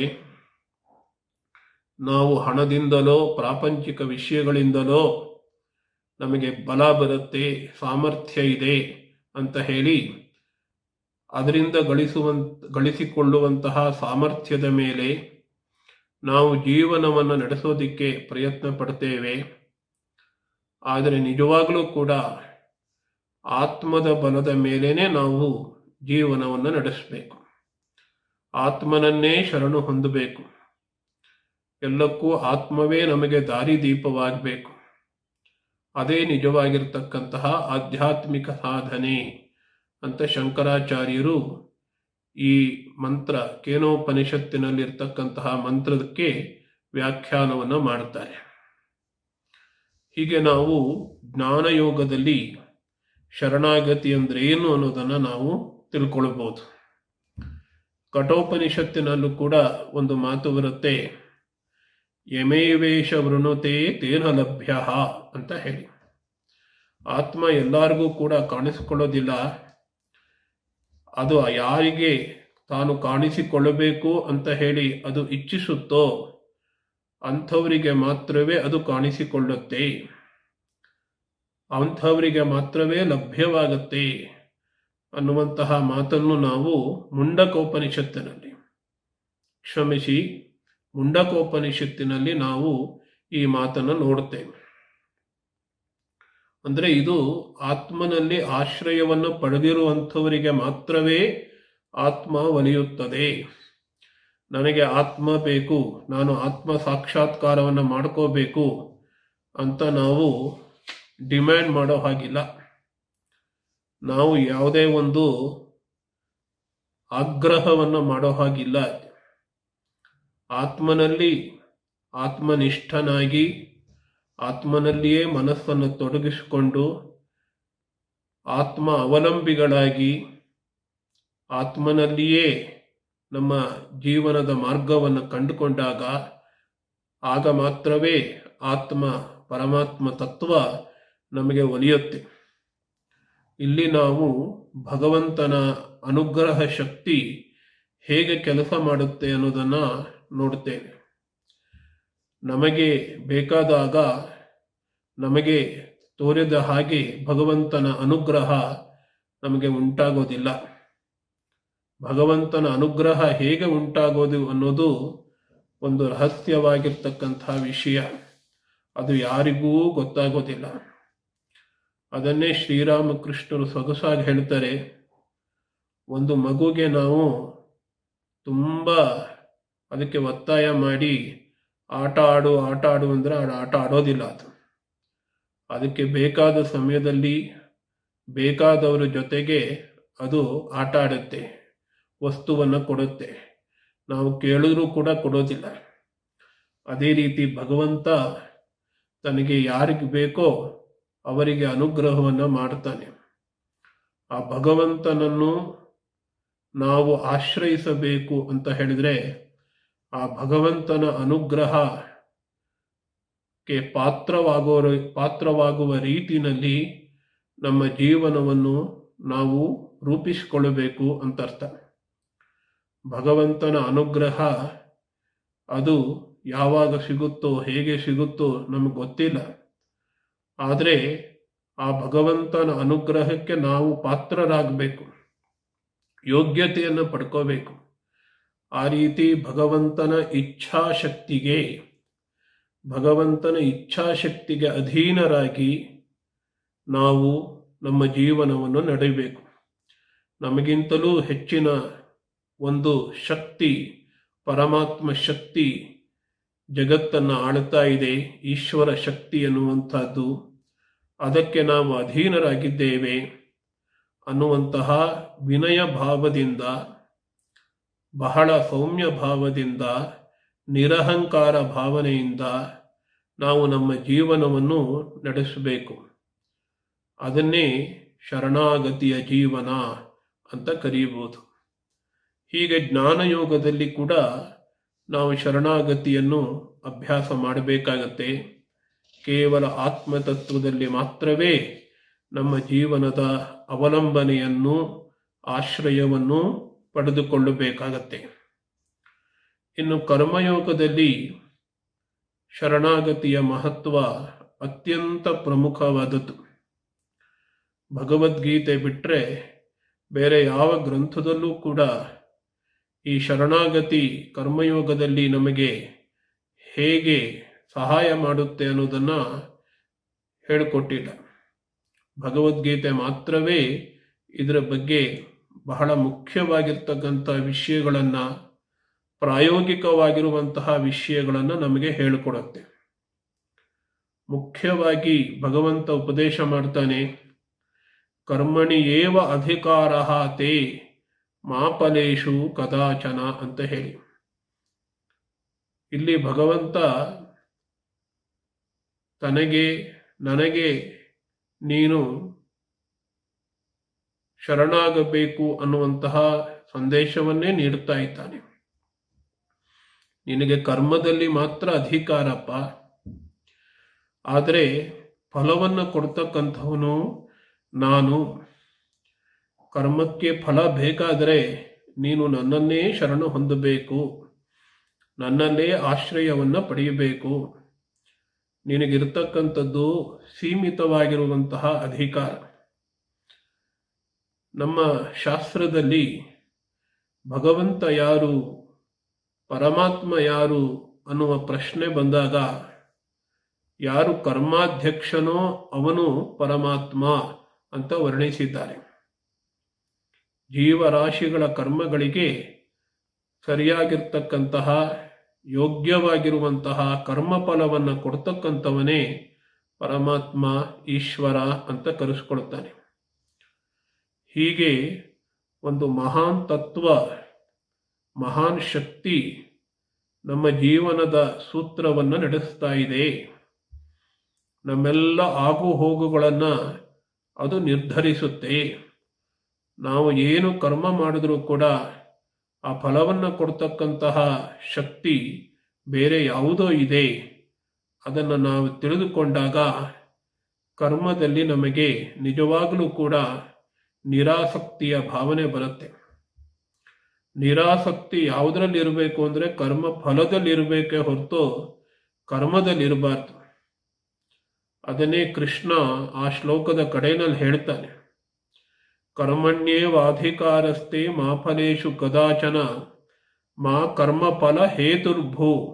ನಾವು ಹಣದಿಂದಲೋ ಪ್ರಾಪಂಚಿಕ ವಿಷಯಗಳಿಂದಲೋ ನಮಗೆ ಬಲ ಬರುತ್ತೆ, ಸಾಮರ್ಥ್ಯ ಇದೆ ಅಂತ ಹೇಳಿ ಅದರಿಂದ ಗಳಿಸುವಂತ ಗಳಿಸಿಕೊಳ್ಳುವಂತಹ ಸಾಮರ್ಥ್ಯದ ಮೇಲೆ ನಾವು ಜೀವನವನ್ನು ನಡೆಸೋದಿಕ್ಕೆ ಪ್ರಯತ್ನ ಪಡ್ತೇವೆ. ಆದರೆ ನಿಜವಾಗಲೂ ಕೂಡ ಆತ್ಮದ ಬಲದ ಮೇಲೇನೆ ನಾವು ಜೀವನವನ್ನು ನಡೆಸಬೇಕು. ಆತ್ಮನನ್ನೇ ಶರಣು ಹೊಂದಬೇಕು. ಎಲ್ಲಕ್ಕೂ ಆತ್ಮವೇ ನಮಗೆ ದಾರಿದೀಪವಾಗಬೇಕು. ಅದೇ ನಿಜವಾಗಿರ್ತಕ್ಕಂತಹ ಆಧ್ಯಾತ್ಮಿಕ ಸಾಧನೆ ಅಂತ ಶಂಕರಾಚಾರ್ಯರು ಈ ಮಂತ್ರ ಕೇನೋಪನಿಷತ್ತಿನಲ್ಲಿರ್ತಕ್ಕಂತಹ ಮಂತ್ರಕ್ಕೆ ವ್ಯಾಖ್ಯಾನವನ್ನು ಮಾಡುತ್ತಾರೆ. ಹೀಗೆ ನಾವು ಜ್ಞಾನಯೋಗದಲ್ಲಿ ಶರಣಾಗತಿ ಅಂದ್ರೆ ಏನು ಅನ್ನೋದನ್ನು ನಾವು ತಿಳ್ಕೊಳ್ಬಹುದು. ಕಠೋಪನಿಷತ್ತಿನಲ್ಲೂ ಕೂಡ ಒಂದು ಮಾತು ಬರುತ್ತೆ, ಯಮೇವೇಶ ವೃಣುತೆ ತೇನ ಲಭ್ಯ ಅಂತ ಹೇಳಿ. ಆತ್ಮ ಎಲ್ಲರಿಗೂ ಕೂಡ ಕಾಣಿಸಿಕೊಳ್ಳೋದಿಲ್ಲ. ಅದು ಯಾರಿಗೆ ತಾನು ಕಾಣಿಸಿಕೊಳ್ಳಬೇಕು ಅಂತ ಹೇಳಿ ಅದು ಇಚ್ಛಿಸುತ್ತೋ ಅಂಥವರಿಗೆ ಮಾತ್ರವೇ ಅದು ಕಾಣಿಸಿಕೊಳ್ಳುತ್ತೆ, ಅಂಥವರಿಗೆ ಮಾತ್ರವೇ ಲಭ್ಯವಾಗುತ್ತೆ ಅನ್ನುವಂತಹ ಮಾತನ್ನು ನಾವು ಮುಂಡಕೋಪನಿಷತ್ತಿನಲ್ಲಿ, ಕ್ಷಮಿಸಿ ಮುಂಡಕೋಪನಿಷತ್ತಿನಲ್ಲಿ ನಾವು ಈ ಮಾತನ್ನು ನೋಡುತ್ತೇವೆ. ಅಂದರೆ ಇದು ಆತ್ಮನಲ್ಲಿ ಆಶ್ರಯವನ್ನು ಪಡೆದಿರುವಂಥವರಿಗೆ ಮಾತ್ರವೇ ಆತ್ಮ ಒಲಿಯುತ್ತದೆ. ನನಗೆ ಆತ್ಮ ಬೇಕು, ನಾನು ಆತ್ಮ ಸಾಕ್ಷಾತ್ಕಾರವನ್ನು ಮಾಡ್ಕೋಬೇಕು ಅಂತ ನಾವು ಡಿಮ್ಯಾಂಡ್ ಮಾಡೋ ಹಾಗಿಲ್ಲ. ನಾವು ಯಾವುದೇ ಒಂದು ಆಗ್ರಹವನ್ನು ಮಾಡೋ ಹಾಗಿಲ್ಲ. ಆತ್ಮನಲ್ಲಿ ಆತ್ಮನಿಷ್ಠನಾಗಿ ಆತ್ಮನಲ್ಲಿಯೇ ಮನಸ್ಸನ್ನು ತೊಡಗಿಸಿಕೊಂಡು ಆತ್ಮ ಅವಲಂಬಿಗಳಾಗಿ ಆತ್ಮನಲ್ಲಿಯೇ ನಮ್ಮ ಜೀವನದ ಮಾರ್ಗವನ್ನು ಕಂಡುಕೊಂಡಾಗ ಆಗ ಮಾತ್ರವೇ ಆತ್ಮ ಪರಮಾತ್ಮ ತತ್ವ ನಮಗೆ ಒಲಿಯುತ್ತೆ. ಇಲ್ಲಿ ನಾವು ಭಗವಂತನ ಅನುಗ್ರಹ ಶಕ್ತಿ ಹೇಗೆ ಕೆಲಸ ಮಾಡುತ್ತೆ ಅನ್ನೋದನ್ನು ನೋಡುತ್ತೇವೆ. ನಮಗೆ ಬೇಕಾದಾಗ ನಮಗೆ ತೋರಿದ ಹಾಗೆ ಭಗವಂತನ ಅನುಗ್ರಹ ನಮಗೆ ಉಂಟಾಗೋದಿಲ್ಲ. ಭಗವಂತನ ಅನುಗ್ರಹ ಹೇಗೆ ಉಂಟಾಗೋದು ಅನ್ನೋದು ಒಂದು ರಹಸ್ಯವಾಗಿರ್ತಕ್ಕಂಥ ವಿಷಯ. ಅದು ಯಾರಿಗೂ ಗೊತ್ತಾಗೋದಿಲ್ಲ. ಅದನ್ನೇ ಶ್ರೀರಾಮಕೃಷ್ಣರು ಸೊಗಸಾಗಿ ಹೇಳ್ತಾರೆ. ಒಂದು ಮಗುಗೆ ನಾವು ತುಂಬ ಅದಕ್ಕೆ ಒತ್ತಾಯ ಮಾಡಿ ಆಟ ಆಡು ಆಟ ಆಡು ಅಂದರೆ ಅದು ಆಟ ಆಡೋದಿಲ್ಲ. ಅದು ಅದಕ್ಕೆ ಬೇಕಾದ ಸಮಯದಲ್ಲಿ ಬೇಕಾದವರ ಜೊತೆಗೆ ಅದು ಆಟ ಆಡುತ್ತೆ, ವಸ್ತುವನ್ನು ಕೊಡುತ್ತೆ. ನಾವು ಕೇಳಿದ್ರೂ ಕೂಡ ಕೊಡೋದಿಲ್ಲ. ಅದೇ ರೀತಿ ಭಗವಂತ ತನಗೆ ಯಾರಿಗೆ ಬೇಕೋ ಅವರಿಗೆ ಅನುಗ್ರಹವನ್ನು ಮಾಡ್ತಾನೆ. ಆ ಭಗವಂತನನ್ನು ನಾವು ಆಶ್ರಯಿಸಬೇಕು ಅಂತ ಹೇಳಿದರೆ ಆ ಭಗವಂತನ ಅನುಗ್ರಹಕ್ಕೆ ಪಾತ್ರವಾಗುವ ಪಾತ್ರವಾಗುವ ರೀತಿಯಲ್ಲಿ ನಮ್ಮ ಜೀವನವನ್ನು ನಾವು ರೂಪಿಸಿಕೊಳ್ಳಬೇಕು ಅಂತ ಅರ್ಥ. ಭಗವಂತನ ಅನುಗ್ರಹ ಅದು ಯಾವಾಗ ಸಿಗುತ್ತೋ ಹೇಗೆ ಸಿಗುತ್ತೋ ನಮಗೆ ಗೊತ್ತಿಲ್ಲ. ಆದರೆ ಆ ಭಗವಂತನ ಅನುಗ್ರಹಕ್ಕೆ ನಾವು ಪಾತ್ರರಾಗಬೇಕು, ಯೋಗ್ಯತೆಯನ್ನು ಪಡ್ಕೋಬೇಕು. ಆ ರೀತಿ ಭಗವಂತನ ಇಚ್ಛಾಶಕ್ತಿಗೆ ಭಗವಂತನ ಇಚ್ಛಾಶಕ್ತಿಗೆ ಅಧೀನರಾಗಿ ನಾವು ನಮ್ಮ ಜೀವನವನ್ನು ನಡೆಯಬೇಕು. ನಮಗಿಂತಲೂ ಹೆಚ್ಚಿನ ಒಂದು ಶಕ್ತಿ, ಪರಮಾತ್ಮ ಶಕ್ತಿ ಜಗತ್ತನ್ನು ಆಳ್ತಾ ಇದೆ, ಈಶ್ವರ ಶಕ್ತಿ ಎನ್ನುವಂಥದ್ದು. ಅದಕ್ಕೆ ನಾವು ಅಧೀನರಾಗಿದ್ದೇವೆ ಅನ್ನುವಂತಹ ವಿನಯ ಭಾವದಿಂದ, ಬಹಳ ಸೌಮ್ಯ ಭಾವದಿಂದ, ನಿರಹಂಕಾರ ಭಾವನೆಯಿಂದ ನಾವು ನಮ್ಮ ಜೀವನವನ್ನು ನಡೆಸಬೇಕು. ಅದನ್ನೇ ಶರಣಾಗತಿಯ ಜೀವನ ಅಂತ ಕರೆಯಬಹುದು. ಹೀಗೆ ಜ್ಞಾನಯೋಗದಲ್ಲಿ ಕೂಡ ನಾವು ಶರಣಾಗತಿಯನ್ನು ಅಭ್ಯಾಸ ಮಾಡಬೇಕಾಗತ್ತೆ. ಕೇವಲ ಆತ್ಮತತ್ವದಲ್ಲಿ ಮಾತ್ರವೇ ನಮ್ಮ ಜೀವನದ ಅವಲಂಬನೆಯನ್ನು, ಆಶ್ರಯವನ್ನು ಪಡೆದುಕೊಳ್ಳಬೇಕಾಗತ್ತೆ. ಇನ್ನು ಕರ್ಮಯೋಗದಲ್ಲಿ ಶರಣಾಗತಿಯ ಮಹತ್ವ ಅತ್ಯಂತ ಪ್ರಮುಖವಾದದ್ದು. ಭಗವದ್ಗೀತೆ ಬಿಟ್ಟರೆ ಬೇರೆ ಯಾವ ಗ್ರಂಥದಲ್ಲೂ ಕೂಡ ಈ ಶರಣಾಗತಿ ಕರ್ಮಯೋಗದಲ್ಲಿ ನಮಗೆ ಹೇಗೆ ಸಹಾಯ ಮಾಡುತ್ತೆ ಅನ್ನೋದನ್ನು ಹೇಳಿಕೊಟ್ಟಿಲ್ಲ. ಭಗವದ್ಗೀತೆ ಮಾತ್ರವೇ ಇದರ ಬಗ್ಗೆ ಬಹಳ ಮುಖ್ಯವಾಗಿರ್ತಕ್ಕಂಥ ವಿಷಯಗಳನ್ನು, ಪ್ರಾಯೋಗಿಕವಾಗಿರುವಂತಹ ವಿಷಯಗಳನ್ನು ನಮಗೆ ಹೇಳಿಕೊಡುತ್ತೆ. ಮುಖ್ಯವಾಗಿ ಭಗವಂತ ಉಪದೇಶ ಮಾಡ್ತಾನೆ, ಕರ್ಮಣಿ ಏವ ಅಧಿಕಾರಃ ತೇ ಮಾ ಫಲೇಷು ಕದಾಚನ ಅಂತ ಹೇಳಿ. ಇಲ್ಲಿ ಭಗವಂತ ತನಗೆ ನನಗೆ ನೀನು ಶರಣಾಗಬೇಕು ಅನ್ನುವಂತಹ ಸಂದೇಶವನ್ನೇ ನೀಡುತ್ತಾ ಇದ್ದಾನೆ. ನಿನಗೆ ಕರ್ಮದಲ್ಲಿ ಮಾತ್ರ ಅಧಿಕಾರಪ್ಪ, ಆದರೆ ಫಲವನ್ನು ಕೊಡ್ತಕ್ಕಂಥವನು ನಾನು. ಕರ್ಮಕ್ಕೆ ಫಲ ಬೇಕಾದರೆ ನೀನು ನನ್ನನ್ನೇ ಶರಣು ಹೊಂದಬೇಕು, ನನ್ನಲ್ಲೇ ಆಶ್ರಯವನ್ನು ಪಡೆಯಬೇಕು. ನಿನಗಿರ್ತಕ್ಕಂಥದ್ದು ಸೀಮಿತವಾಗಿರುವಂತಹ ಅಧಿಕಾರ. ನಮ್ಮ ಶಾಸ್ತ್ರದಲ್ಲಿ ಭಗವಂತ ಯಾರು, ಪರಮಾತ್ಮ ಯಾರು ಅನ್ನುವ ಪ್ರಶ್ನೆ ಬಂದಾಗ ಯಾರು ಕರ್ಮಾಧ್ಯಕ್ಷನೋ ಅವನು ಪರಮಾತ್ಮ ಅಂತ ವರ್ಣಿಸಿದ್ದಾರೆ. ಜೀವರಾಶಿಗಳ ಕರ್ಮಗಳಿಗೆ ಸರಿಯಾಗಿರ್ತಕ್ಕಂತಹ ಯೋಗ್ಯವಾಗಿರುವಂತಹ ಕರ್ಮಫಲವನ್ನು ಕೊಡ್ತಕ್ಕಂಥವನೇ ಪರಮಾತ್ಮ, ಈಶ್ವರ ಅಂತ ಕರೆಸ್ಕೊಳ್ತಾನೆ. ಹೀಗೆ ಒಂದು ಮಹಾನ್ ತತ್ವ, ಮಹಾನ್ ಶಕ್ತಿ ನಮ್ಮ ಜೀವನದ ಸೂತ್ರವನ್ನು ನಡೆಸ್ತಾ ಇದೆ. ನಮ್ಮೆಲ್ಲ ಆಗು ಹೋಗುಗಳನ್ನು ಅದು ನಿರ್ಧರಿಸುತ್ತೆ. ನಾವು ಏನು ಕರ್ಮ ಮಾಡಿದ್ರೂ ಕೂಡ ಆ ಫಲವನ್ನು ಕೊಡ್ತಕ್ಕಂತಹ ಶಕ್ತಿ ಬೇರೆ ಯಾವುದೋ ಇದೆ. ಅದನ್ನು ನಾವು ತಿಳಿದುಕೊಂಡಾಗ ಕರ್ಮದಲ್ಲಿ ನಮಗೆ ನಿಜವಾಗಲೂ ಕೂಡ ನಿರಾಸಕ್ತಿಯ ಭಾವನೆ ಬರುತ್ತೆ. ನಿರಾಸಕ್ತಿ ಯಾವುದರಲ್ಲಿ ಇರಬೇಕು ಅಂದರೆ ಕರ್ಮ ಫಲದಲ್ಲಿ ಇರಬೇಕೇ ಹೊರತು ಕರ್ಮದಲ್ಲಿ ಇರಬಾರ್ದು. ಅದನ್ನೇ ಕೃಷ್ಣ ಆ ಶ್ಲೋಕದ ಕಡೆಯಲ್ಲಿ ಹೇಳ್ತಾನೆ, ಕರ್ಮಣ್ಯೇವಾಧಿಕಾರಸ್ತೆ ಮಾ ಫಲೇಷು ಕದಾಚನ ಮಾ ಕರ್ಮಫಲ ಹೇತುರ್ಭೂ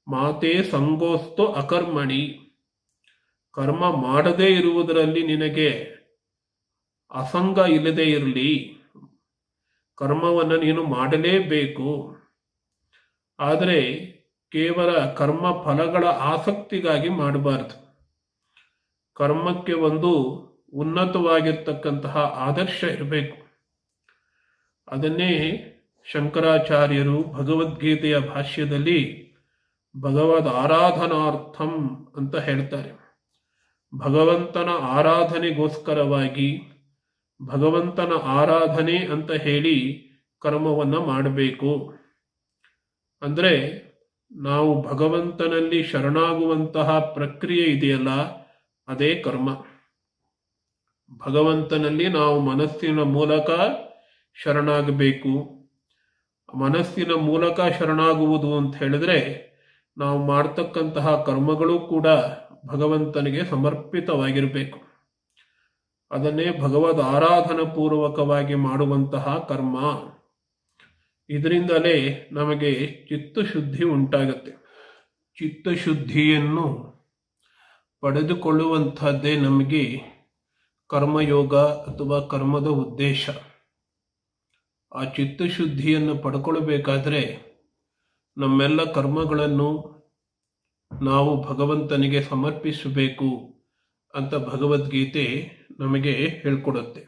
ಮಾತೇ ಸಂಗೋಸ್ತು ಅಕರ್ಮಣಿ. ಕರ್ಮ ಮಾಡದೇ ಇರುವುದರಲ್ಲಿ ನಿನಗೆ ಅಸಂಗ ಇಲ್ಲದೆ ಇರಲಿ. ಕರ್ಮವನ್ನು ನೀನು ಮಾಡಲೇಬೇಕು. ಆದರೆ ಕೇವಲ ಕರ್ಮ ಫಲಗಳ ಆಸಕ್ತಿಗಾಗಿ ಮಾಡಬಾರದು. ಕರ್ಮಕ್ಕೆ ಒಂದು ಉನ್ನತವಾಗಿರ್ತಕ್ಕಂತಹ ಆದರ್ಶ ಇರಬೇಕು. ಅದನ್ನೇ ಶಂಕರಾಚಾರ್ಯರು ಭಗವದ್ಗೀತೆಯ ಭಾಷ್ಯದಲ್ಲಿ ಭಗವದ್ ಆರಾಧನಾರ್ಥಂ ಅಂತ ಹೇಳ್ತಾರೆ. ಭಗವಂತನ ಆರಾಧನೆಗೋಸ್ಕರವಾಗಿ ಭಗವಂತನ ಆರಾಧನೆ ಅಂತ ಹೇಳಿ ಕರ್ಮವನ್ನು ಮಾಡಬೇಕು. ಅಂದರೆ ನಾವು ಭಗವಂತನಲ್ಲಿ ಶರಣಾಗುವಂತಹ ಪ್ರಕ್ರಿಯೆ ಇದೆಯಲ್ಲ, ಅದೇ ಕರ್ಮ. ಭಗವಂತನಲ್ಲಿ ನಾವು ಮನಸ್ಸಿನ ಮೂಲಕ ಶರಣಾಗಬೇಕು. ಮನಸ್ಸಿನ ಮೂಲಕ ಶರಣಾಗುವುದು ಅಂತ ಹೇಳಿದ್ರೆ ನಾವು ಮಾಡ್ತಕ್ಕಂತಹ ಕರ್ಮಗಳು ಕೂಡ ಭಗವಂತನಿಗೆ ಸಮರ್ಪಿತವಾಗಿರಬೇಕು. ಅದನ್ನೇ ಭಗವದ್ ಆರಾಧನಾ ಪೂರ್ವಕವಾಗಿ ಮಾಡುವಂತಹ ಕರ್ಮ. ಇದರಿಂದಲೇ ನಮಗೆ ಚಿತ್ತಶುದ್ಧಿ ಉಂಟಾಗತ್ತೆ. ಚಿತ್ತಶುದ್ಧಿಯನ್ನು ಪಡೆದುಕೊಳ್ಳುವಂಥದ್ದೇ ನಮಗೆ ಕರ್ಮಯೋಗ ಅಥವಾ ಕರ್ಮದ ಉದ್ದೇಶ. ಆ ಚಿತ್ತಶುದ್ಧಿಯನ್ನು ಪಡ್ಕೊಳ್ಬೇಕಾದ್ರೆ ನಮ್ಮೆಲ್ಲ ಕರ್ಮಗಳನ್ನು ನಾವು ಭಗವಂತನಿಗೆ ಸಮರ್ಪಿಸಬೇಕು ಅಂತ ಭಗವದ್ಗೀತೆ ನಮಗೆ ಹೇಳ್ಕೊಡುತ್ತೆ.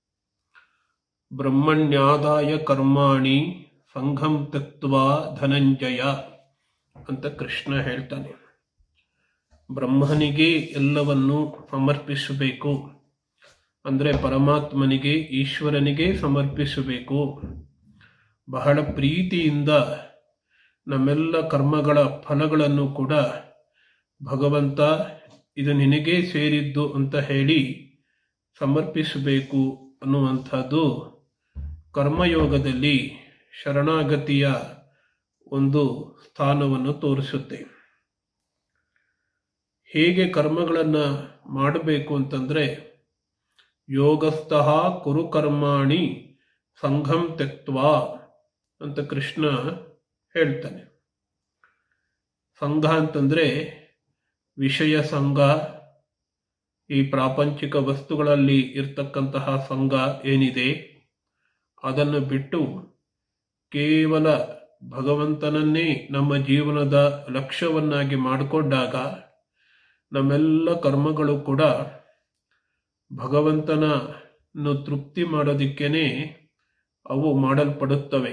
ಬ್ರಹ್ಮಣ್ಯಾದಾಯ ಕರ್ಮಾಣಿ ಸಂಘಂ ತ್ಯಕ್ತ್ವಾ ಧನಂಜಯ ಅಂತ ಕೃಷ್ಣ ಹೇಳ್ತಾನೆ. ಬ್ರಹ್ಮನಿಗೆ ಎಲ್ಲವನ್ನು ಸಮರ್ಪಿಸಬೇಕು. ಅಂದರೆ ಪರಮಾತ್ಮನಿಗೆ, ಈಶ್ವರನಿಗೆ ಸಮರ್ಪಿಸಬೇಕು. ಬಹಳ ಪ್ರೀತಿಯಿಂದ ನಮ್ಮೆಲ್ಲ ಕರ್ಮಗಳ ಫಲಗಳನ್ನು ಕೂಡ ಭಗವಂತ ಇದು ನಿನಗೇ ಸೇರಿದ್ದು ಅಂತ ಹೇಳಿ ಸಮರ್ಪಿಸಬೇಕು ಅನ್ನುವಂಥದ್ದು ಕರ್ಮಯೋಗದಲ್ಲಿ ಶರಣಾಗತಿಯ ಒಂದು ಸ್ಥಾನವನ್ನು ತೋರಿಸುತ್ತೆ. ಹೇಗೆ ಕರ್ಮಗಳನ್ನು ಮಾಡಬೇಕು ಅಂತಂದರೆ ಯೋಗಸ್ಥಃ ಕುರು ಕರ್ಮಾಣಿ ಸಂಘಂ ತ್ಯಕ್ತ್ವಾ ಅಂತ ಕೃಷ್ಣ ಹೇಳ್ತಾನೆ. ಸಂಘ ಅಂತಂದರೆ ವಿಷಯ ಸಂಘ, ಈ ಪ್ರಾಪಂಚಿಕ ವಸ್ತುಗಳಲ್ಲಿ ಇರ್ತಕ್ಕಂತಹ ಸಂಘ ಏನಿದೆ ಅದನ್ನು ಬಿಟ್ಟು ಕೇವಲ ಭಗವಂತನನ್ನೇ ನಮ್ಮ ಜೀವನದ ಲಕ್ಷ್ಯವನ್ನಾಗಿ ಮಾಡಿಕೊಂಡಾಗ ನಮ್ಮೆಲ್ಲ ಕರ್ಮಗಳು ಕೂಡ ಭಗವಂತನನ್ನು ತೃಪ್ತಿ ಮಾಡೋದಿಕ್ಕೇನೆ ಅವು ಮಾಡಲ್ಪಡುತ್ತವೆ.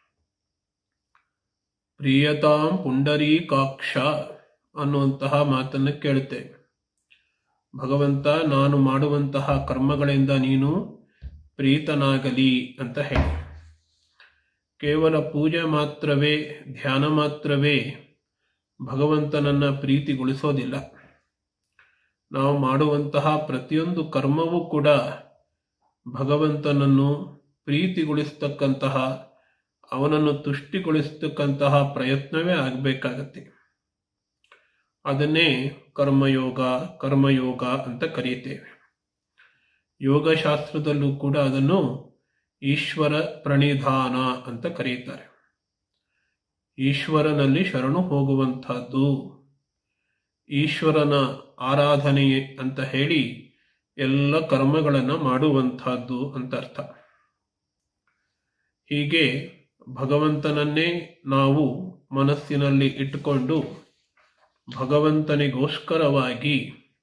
ಪ್ರಿಯತಾಂ ಪುಂಡರೀಕಾಕ್ಷ ಅನ್ನುವಂತಹ ಮಾತನ್ನು ಕೇಳುತ್ತೇವೆ. ಭಗವಂತ ನಾನು ಮಾಡುವಂತಹ ಕರ್ಮಗಳಿಂದ ನೀನು ಪ್ರೀತನಾಗಲಿ ಅಂತ ಹೇಳಿ. ಕೇವಲ ಪೂಜೆ ಮಾತ್ರವೇ, ಧ್ಯಾನ ಮಾತ್ರವೇ ಭಗವಂತನನ್ನ ಪ್ರೀತಿಗೊಳಿಸೋದಿಲ್ಲ. ನಾವು ಮಾಡುವಂತಹ ಪ್ರತಿಯೊಂದು ಕರ್ಮವೂ ಕೂಡ ಭಗವಂತನನ್ನು ಪ್ರೀತಿಗೊಳಿಸ್ತಕ್ಕಂತಹ, ಅವನನ್ನು ತುಷ್ಟಿಗೊಳಿಸ್ತಕ್ಕಂತಹ ಪ್ರಯತ್ನವೇ ಆಗಬೇಕಾಗತ್ತೆ. ಅದನ್ನೇ ಕರ್ಮಯೋಗ ಕರ್ಮಯೋಗ ಅಂತ ಕರೆಯುತ್ತೇವೆ. ಯೋಗಶಾಸ್ತ್ರದಲ್ಲೂ ಕೂಡ ಅದನ್ನು ಈಶ್ವರ ಪ್ರಣಿಧಾನ ಅಂತ ಕರೆಯುತ್ತಾರೆ. ಈಶ್ವರನಲ್ಲಿ ಶರಣು ಹೋಗುವಂತಹದ್ದು, ಈಶ್ವರನ ಆರಾಧನೆ ಅಂತ ಹೇಳಿ ಎಲ್ಲ ಕರ್ಮಗಳನ್ನು ಮಾಡುವಂತಹದ್ದು ಅಂತ ಅರ್ಥ. ಹೀಗೆ ಭಗವಂತನನ್ನೇ ನಾವು ಮನಸ್ಸಿನಲ್ಲಿ ಇಟ್ಟುಕೊಂಡು ಭಗವಂತನಿಗೋಸ್ಕರವಾಗಿ,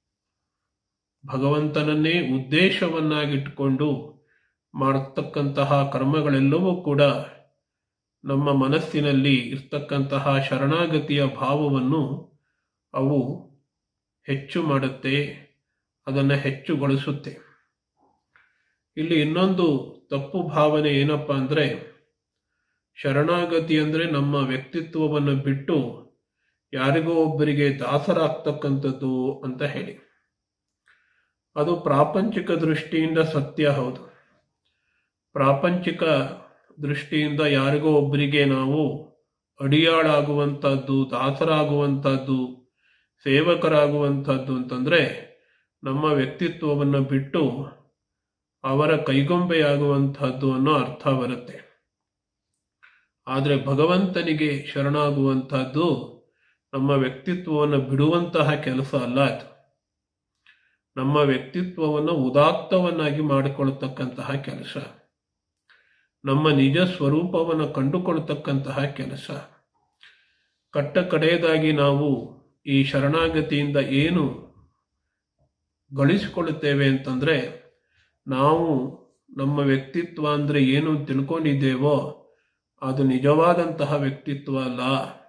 ಭಗವಂತನನ್ನೇ ಉದ್ದೇಶವನ್ನಾಗಿಟ್ಟುಕೊಂಡು ಮಾಡತಕ್ಕಂತಹ ಕರ್ಮಗಳೆಲ್ಲವೂ ಕೂಡ ನಮ್ಮ ಮನಸ್ಸಿನಲ್ಲಿ ಇರ್ತಕ್ಕಂತಹ ಶರಣಾಗತಿಯ ಭಾವವನ್ನು ಅವು ಹೆಚ್ಚು ಮಾಡುತ್ತೆ, ಅದನ್ನು ಹೆಚ್ಚುಗೊಳಿಸುತ್ತೆ. ಇಲ್ಲಿ ಇನ್ನೊಂದು ತಪ್ಪು ಭಾವನೆ ಏನಪ್ಪ ಅಂದರೆ, ಶರಣಾಗತಿ ಅಂದರೆ ನಮ್ಮ ವ್ಯಕ್ತಿತ್ವವನ್ನು ಬಿಟ್ಟು ಯಾರಿಗೋ ಒಬ್ಬರಿಗೆ ದಾಸರಾಗ್ತಕ್ಕಂಥದ್ದು ಅಂತ ಹೇಳಿ. ಅದು ಪ್ರಾಪಂಚಿಕ ದೃಷ್ಟಿಯಿಂದ ಸತ್ಯ ಹೌದು. ಪ್ರಾಪಂಚಿಕ ದೃಷ್ಟಿಯಿಂದ ಯಾರಿಗೋ ಒಬ್ಬರಿಗೆ ನಾವು ಅಡಿಯಾಳಾಗುವಂಥದ್ದು, ದಾಸರಾಗುವಂಥದ್ದು, ಸೇವಕರಾಗುವಂಥದ್ದು ಅಂತಂದರೆ ನಮ್ಮ ವ್ಯಕ್ತಿತ್ವವನ್ನು ಬಿಟ್ಟು ಅವರ ಕೈಗೊಂಬೆಯಾಗುವಂಥದ್ದು ಅನ್ನೋ ಅರ್ಥ ಬರುತ್ತೆ. ಆದರೆ ಭಗವಂತನಿಗೆ ಶರಣಾಗುವಂಥದ್ದು ನಮ್ಮ ವ್ಯಕ್ತಿತ್ವವನ್ನು ಬಿಡುವಂತಹ ಕೆಲಸ ಅಲ್ಲ ಅದು. ನಮ್ಮ ವ್ಯಕ್ತಿತ್ವವನ್ನು ಉದಾತ್ತವನ್ನಾಗಿ ಮಾಡಿಕೊಳ್ಳತಕ್ಕಂತಹ ಕೆಲಸ, ನಮ್ಮ ನಿಜ ಸ್ವರೂಪವನ್ನು ಕಂಡುಕೊಳ್ಳತಕ್ಕಂತಹ ಕೆಲಸ. ಕಟ್ಟ ಕಡೆಯದಾಗಿ ನಾವು ಈ ಶರಣಾಗತಿಯಿಂದ ಏನು ಗಳಿಸಿಕೊಳ್ಳುತ್ತೇವೆ ಅಂತಂದ್ರೆ, ನಾವು ನಮ್ಮ ವ್ಯಕ್ತಿತ್ವ ಅಂದ್ರೆ ಏನು ತಿಳ್ಕೊಂಡಿದ್ದೇವೋ ಅದು ನಿಜವಾದಂತಹ ವ್ಯಕ್ತಿತ್ವ ಅಲ್ಲ.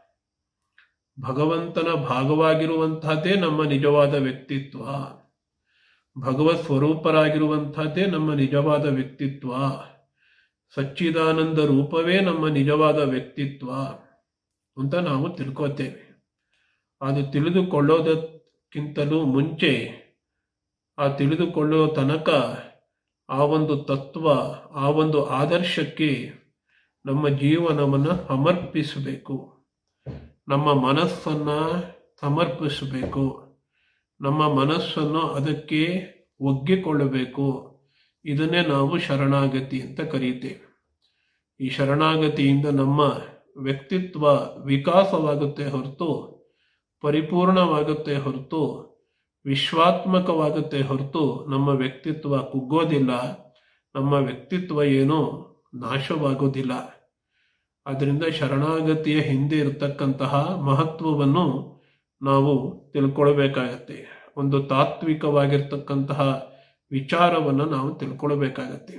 ಭಗವಂತನ ಭಾಗವಾಗಿರುವಂತಹದ್ದೇ ನಮ್ಮ ನಿಜವಾದ ವ್ಯಕ್ತಿತ್ವ. ಭಗವತ್ ಸ್ವರೂಪರಾಗಿರುವಂತಹದ್ದೇ ನಮ್ಮ ನಿಜವಾದ ವ್ಯಕ್ತಿತ್ವ. ಸಚ್ಚಿದಾನಂದ ರೂಪವೇ ನಮ್ಮ ನಿಜವಾದ ವ್ಯಕ್ತಿತ್ವ ಅಂತ ನಾವು ತಿಳ್ಕೋತೇವೆ. ಅದು ತಿಳಿದುಕೊಳ್ಳೋದಕ್ಕಿಂತಲೂ ಮುಂಚೆ, ಆ ತಿಳಿದುಕೊಳ್ಳೋ ತನಕ ಆ ಒಂದು ತತ್ವ, ಆ ಒಂದು ಆದರ್ಶಕ್ಕೆ ನಮ್ಮ ಜೀವನವನ್ನು ಸಮರ್ಪಿಸಬೇಕು, ನಮ್ಮ ಮನಸ್ಸನ್ನ ಸಮರ್ಪಿಸಬೇಕು, ನಮ್ಮ ಮನಸ್ಸನ್ನು ಅದಕ್ಕೆ ಒಗ್ಗಿಕೊಳ್ಳಬೇಕು. ಇದನ್ನೇ ನಾವು ಶರಣಾಗತಿ ಅಂತ ಕರೀತೇವೆ. ಈ ಶರಣಾಗತಿಯಿಂದ ನಮ್ಮ ವ್ಯಕ್ತಿತ್ವ ವಿಕಾಸವಾಗುತ್ತೆ ಹೊರತು, ಪರಿಪೂರ್ಣವಾಗುತ್ತೆ ಹೊರತು, ವಿಶ್ವಾತ್ಮಕವಾಗುತ್ತೆ ಹೊರತು ನಮ್ಮ ವ್ಯಕ್ತಿತ್ವ ಕುಗ್ಗೋದಿಲ್ಲ, ನಮ್ಮ ವ್ಯಕ್ತಿತ್ವ ಏನೋ ನಾಶವಾಗೋದಿಲ್ಲ. ಅದರಿಂದ ಶರಣಾಗತಿಯ ಹಿಂದೆ ಇರತಕ್ಕಂತಹ ಮಹತ್ವವನ್ನು ನಾವು ತಿಳ್ಕೊಳ್ಬೇಕಾಗತ್ತೆ. ಒಂದು ತಾತ್ವಿಕವಾಗಿರ್ತಕ್ಕಂತಹ ವಿಚಾರವನ್ನು ನಾವು ತಿಳ್ಕೊಳ್ಬೇಕಾಗತ್ತೆ.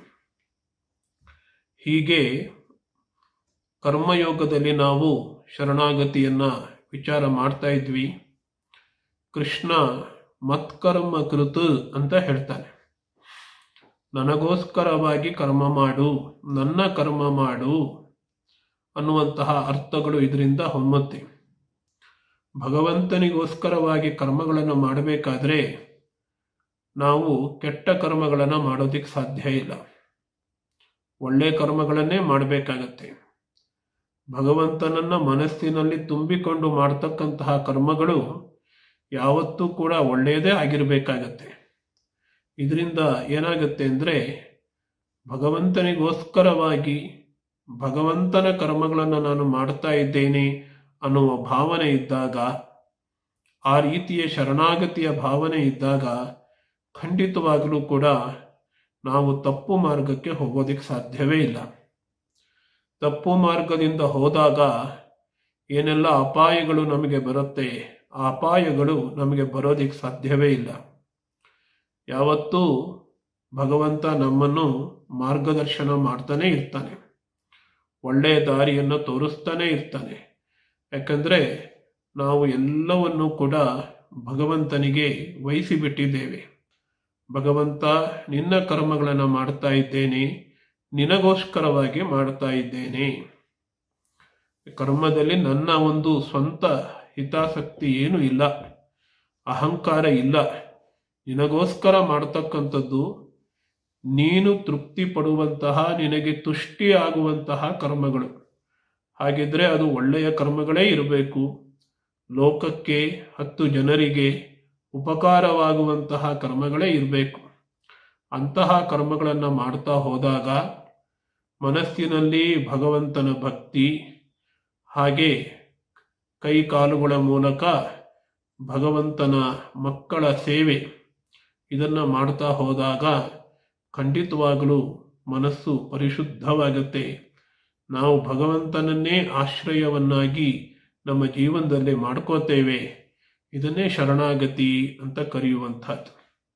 ಹೀಗೆ ಕರ್ಮಯೋಗದಲ್ಲಿ ನಾವು ಶರಣಾಗತಿಯನ್ನ ವಿಚಾರ ಮಾಡ್ತಾ ಇದ್ವಿ. ಕೃಷ್ಣ ಮತ್ಕರ್ಮ ಕೃತ್ ಅಂತ ಹೇಳ್ತಾನೆ. ನನಗೋಸ್ಕರವಾಗಿ ಕರ್ಮ ಮಾಡು, ನನ್ನ ಕರ್ಮ ಮಾಡು ಅನ್ನುವಂತಹ ಅರ್ಥಗಳು ಇದರಿಂದ ಹೊಮ್ಮುತ್ತೆ. ಭಗವಂತನಿಗೋಸ್ಕರವಾಗಿ ಕರ್ಮಗಳನ್ನು ಮಾಡಬೇಕಾದ್ರೆ ನಾವು ಕೆಟ್ಟ ಕರ್ಮಗಳನ್ನು ಮಾಡೋದಿಕ್ಕೆ ಸಾಧ್ಯ ಇಲ್ಲ, ಒಳ್ಳೆ ಕರ್ಮಗಳನ್ನೇ ಮಾಡಬೇಕಾಗತ್ತೆ. ಭಗವಂತನನ್ನ ಮನಸ್ಸಿನಲ್ಲಿ ತುಂಬಿಕೊಂಡು ಮಾಡ್ತಕ್ಕಂತಹ ಕರ್ಮಗಳು ಯಾವತ್ತೂ ಕೂಡ ಒಳ್ಳೆಯದೇ ಆಗಿರಬೇಕಾಗತ್ತೆ. ಇದರಿಂದ ಏನಾಗುತ್ತೆ ಅಂದರೆ, ಭಗವಂತನಿಗೋಸ್ಕರವಾಗಿ ಭಗವಂತನ ಕರ್ಮಗಳನ್ನು ನಾನು ಮಾಡ್ತಾ ಇದ್ದೇನೆ ಅನ್ನುವ ಭಾವನೆ ಇದ್ದಾಗ, ಆ ರೀತಿಯ ಶರಣಾಗತಿಯ ಭಾವನೆ ಇದ್ದಾಗ ಖಂಡಿತವಾಗಲೂ ಕೂಡ ನಾವು ತಪ್ಪು ಮಾರ್ಗಕ್ಕೆ ಹೋಗೋದಿಕ್ಕೆ ಸಾಧ್ಯವೇ ಇಲ್ಲ. ತಪ್ಪು ಮಾರ್ಗದಿಂದ ಹೋದಾಗ ಏನೆಲ್ಲ ಅಪಾಯಗಳು ನಮಗೆ ಬರುತ್ತೆ, ಆ ಅಪಾಯಗಳು ನಮಗೆ ಬರೋದಿಕ್ಕೆ ಸಾಧ್ಯವೇ ಇಲ್ಲ. ಯಾವತ್ತೂ ಭಗವಂತ ನಮ್ಮನ್ನು ಮಾರ್ಗದರ್ಶನ ಮಾಡ್ತಾನೆ ಇರ್ತಾನೆ, ಒಳ್ಳೆಯ ದಾರಿಯನ್ನು ತೋರಿಸ್ತಾನೆ ಇರ್ತಾನೆ. ಯಾಕಂದ್ರೆ ನಾವು ಎಲ್ಲವನ್ನೂ ಕೂಡ ಭಗವಂತನಿಗೆ ವಹಿಸಿಬಿಟ್ಟಿದ್ದೇವೆ. ಭಗವಂತ, ನಿನ್ನ ಕರ್ಮಗಳನ್ನು ಮಾಡ್ತಾ ಇದ್ದೇನೆ, ನಿನಗೋಸ್ಕರವಾಗಿ ಮಾಡ್ತಾ ಇದ್ದೇನೆ. ಕರ್ಮದಲ್ಲಿ ನನ್ನ ಒಂದು ಸ್ವಂತ ಹಿತಾಸಕ್ತಿ ಏನು ಇಲ್ಲ, ಅಹಂಕಾರ ಇಲ್ಲ. ನಿನಗೋಸ್ಕರ ಮಾಡ್ತಕ್ಕಂಥದ್ದು, ನೀನು ತೃಪ್ತಿ ಪಡುವಂತಹ, ನಿನಗೆ ತುಷ್ಟಿ ಆಗುವಂತಹ ಕರ್ಮಗಳು. ಹಾಗಿದ್ರೆ ಅದು ಒಳ್ಳೆಯ ಕರ್ಮಗಳೇ ಇರಬೇಕು. ಲೋಕಕ್ಕೆ, ಹತ್ತು ಜನರಿಗೆ ಉಪಕಾರವಾಗುವಂತಹ ಕರ್ಮಗಳೇ ಇರಬೇಕು. ಅಂತಹ ಕರ್ಮಗಳನ್ನು ಮಾಡ್ತಾ ಹೋದಾಗ ಮನಸ್ಸಿನಲ್ಲಿ ಭಗವಂತನ ಭಕ್ತಿ, ಹಾಗೆ ಕೈ ಕಾಲುಗಳ ಮೂಲಕ ಭಗವಂತನ ಮಕ್ಕಳ ಸೇವೆ, ಇದನ್ನು ಮಾಡ್ತಾ ಹೋದಾಗ ಖಂಡಿತವಾಗಲೂ ಮನಸ್ಸು ಪರಿಶುದ್ಧವಾಗುತ್ತೆ. ನಾವು ಭಗವಂತನನ್ನೇ ಆಶ್ರಯವನ್ನಾಗಿ ನಮ್ಮ ಜೀವನದಲ್ಲಿ ಮಾಡ್ಕೋತೇವೆ. ಇದನ್ನೇ ಶರಣಾಗತಿ ಅಂತ ಕರೆಯುವಂಥದ್ದು.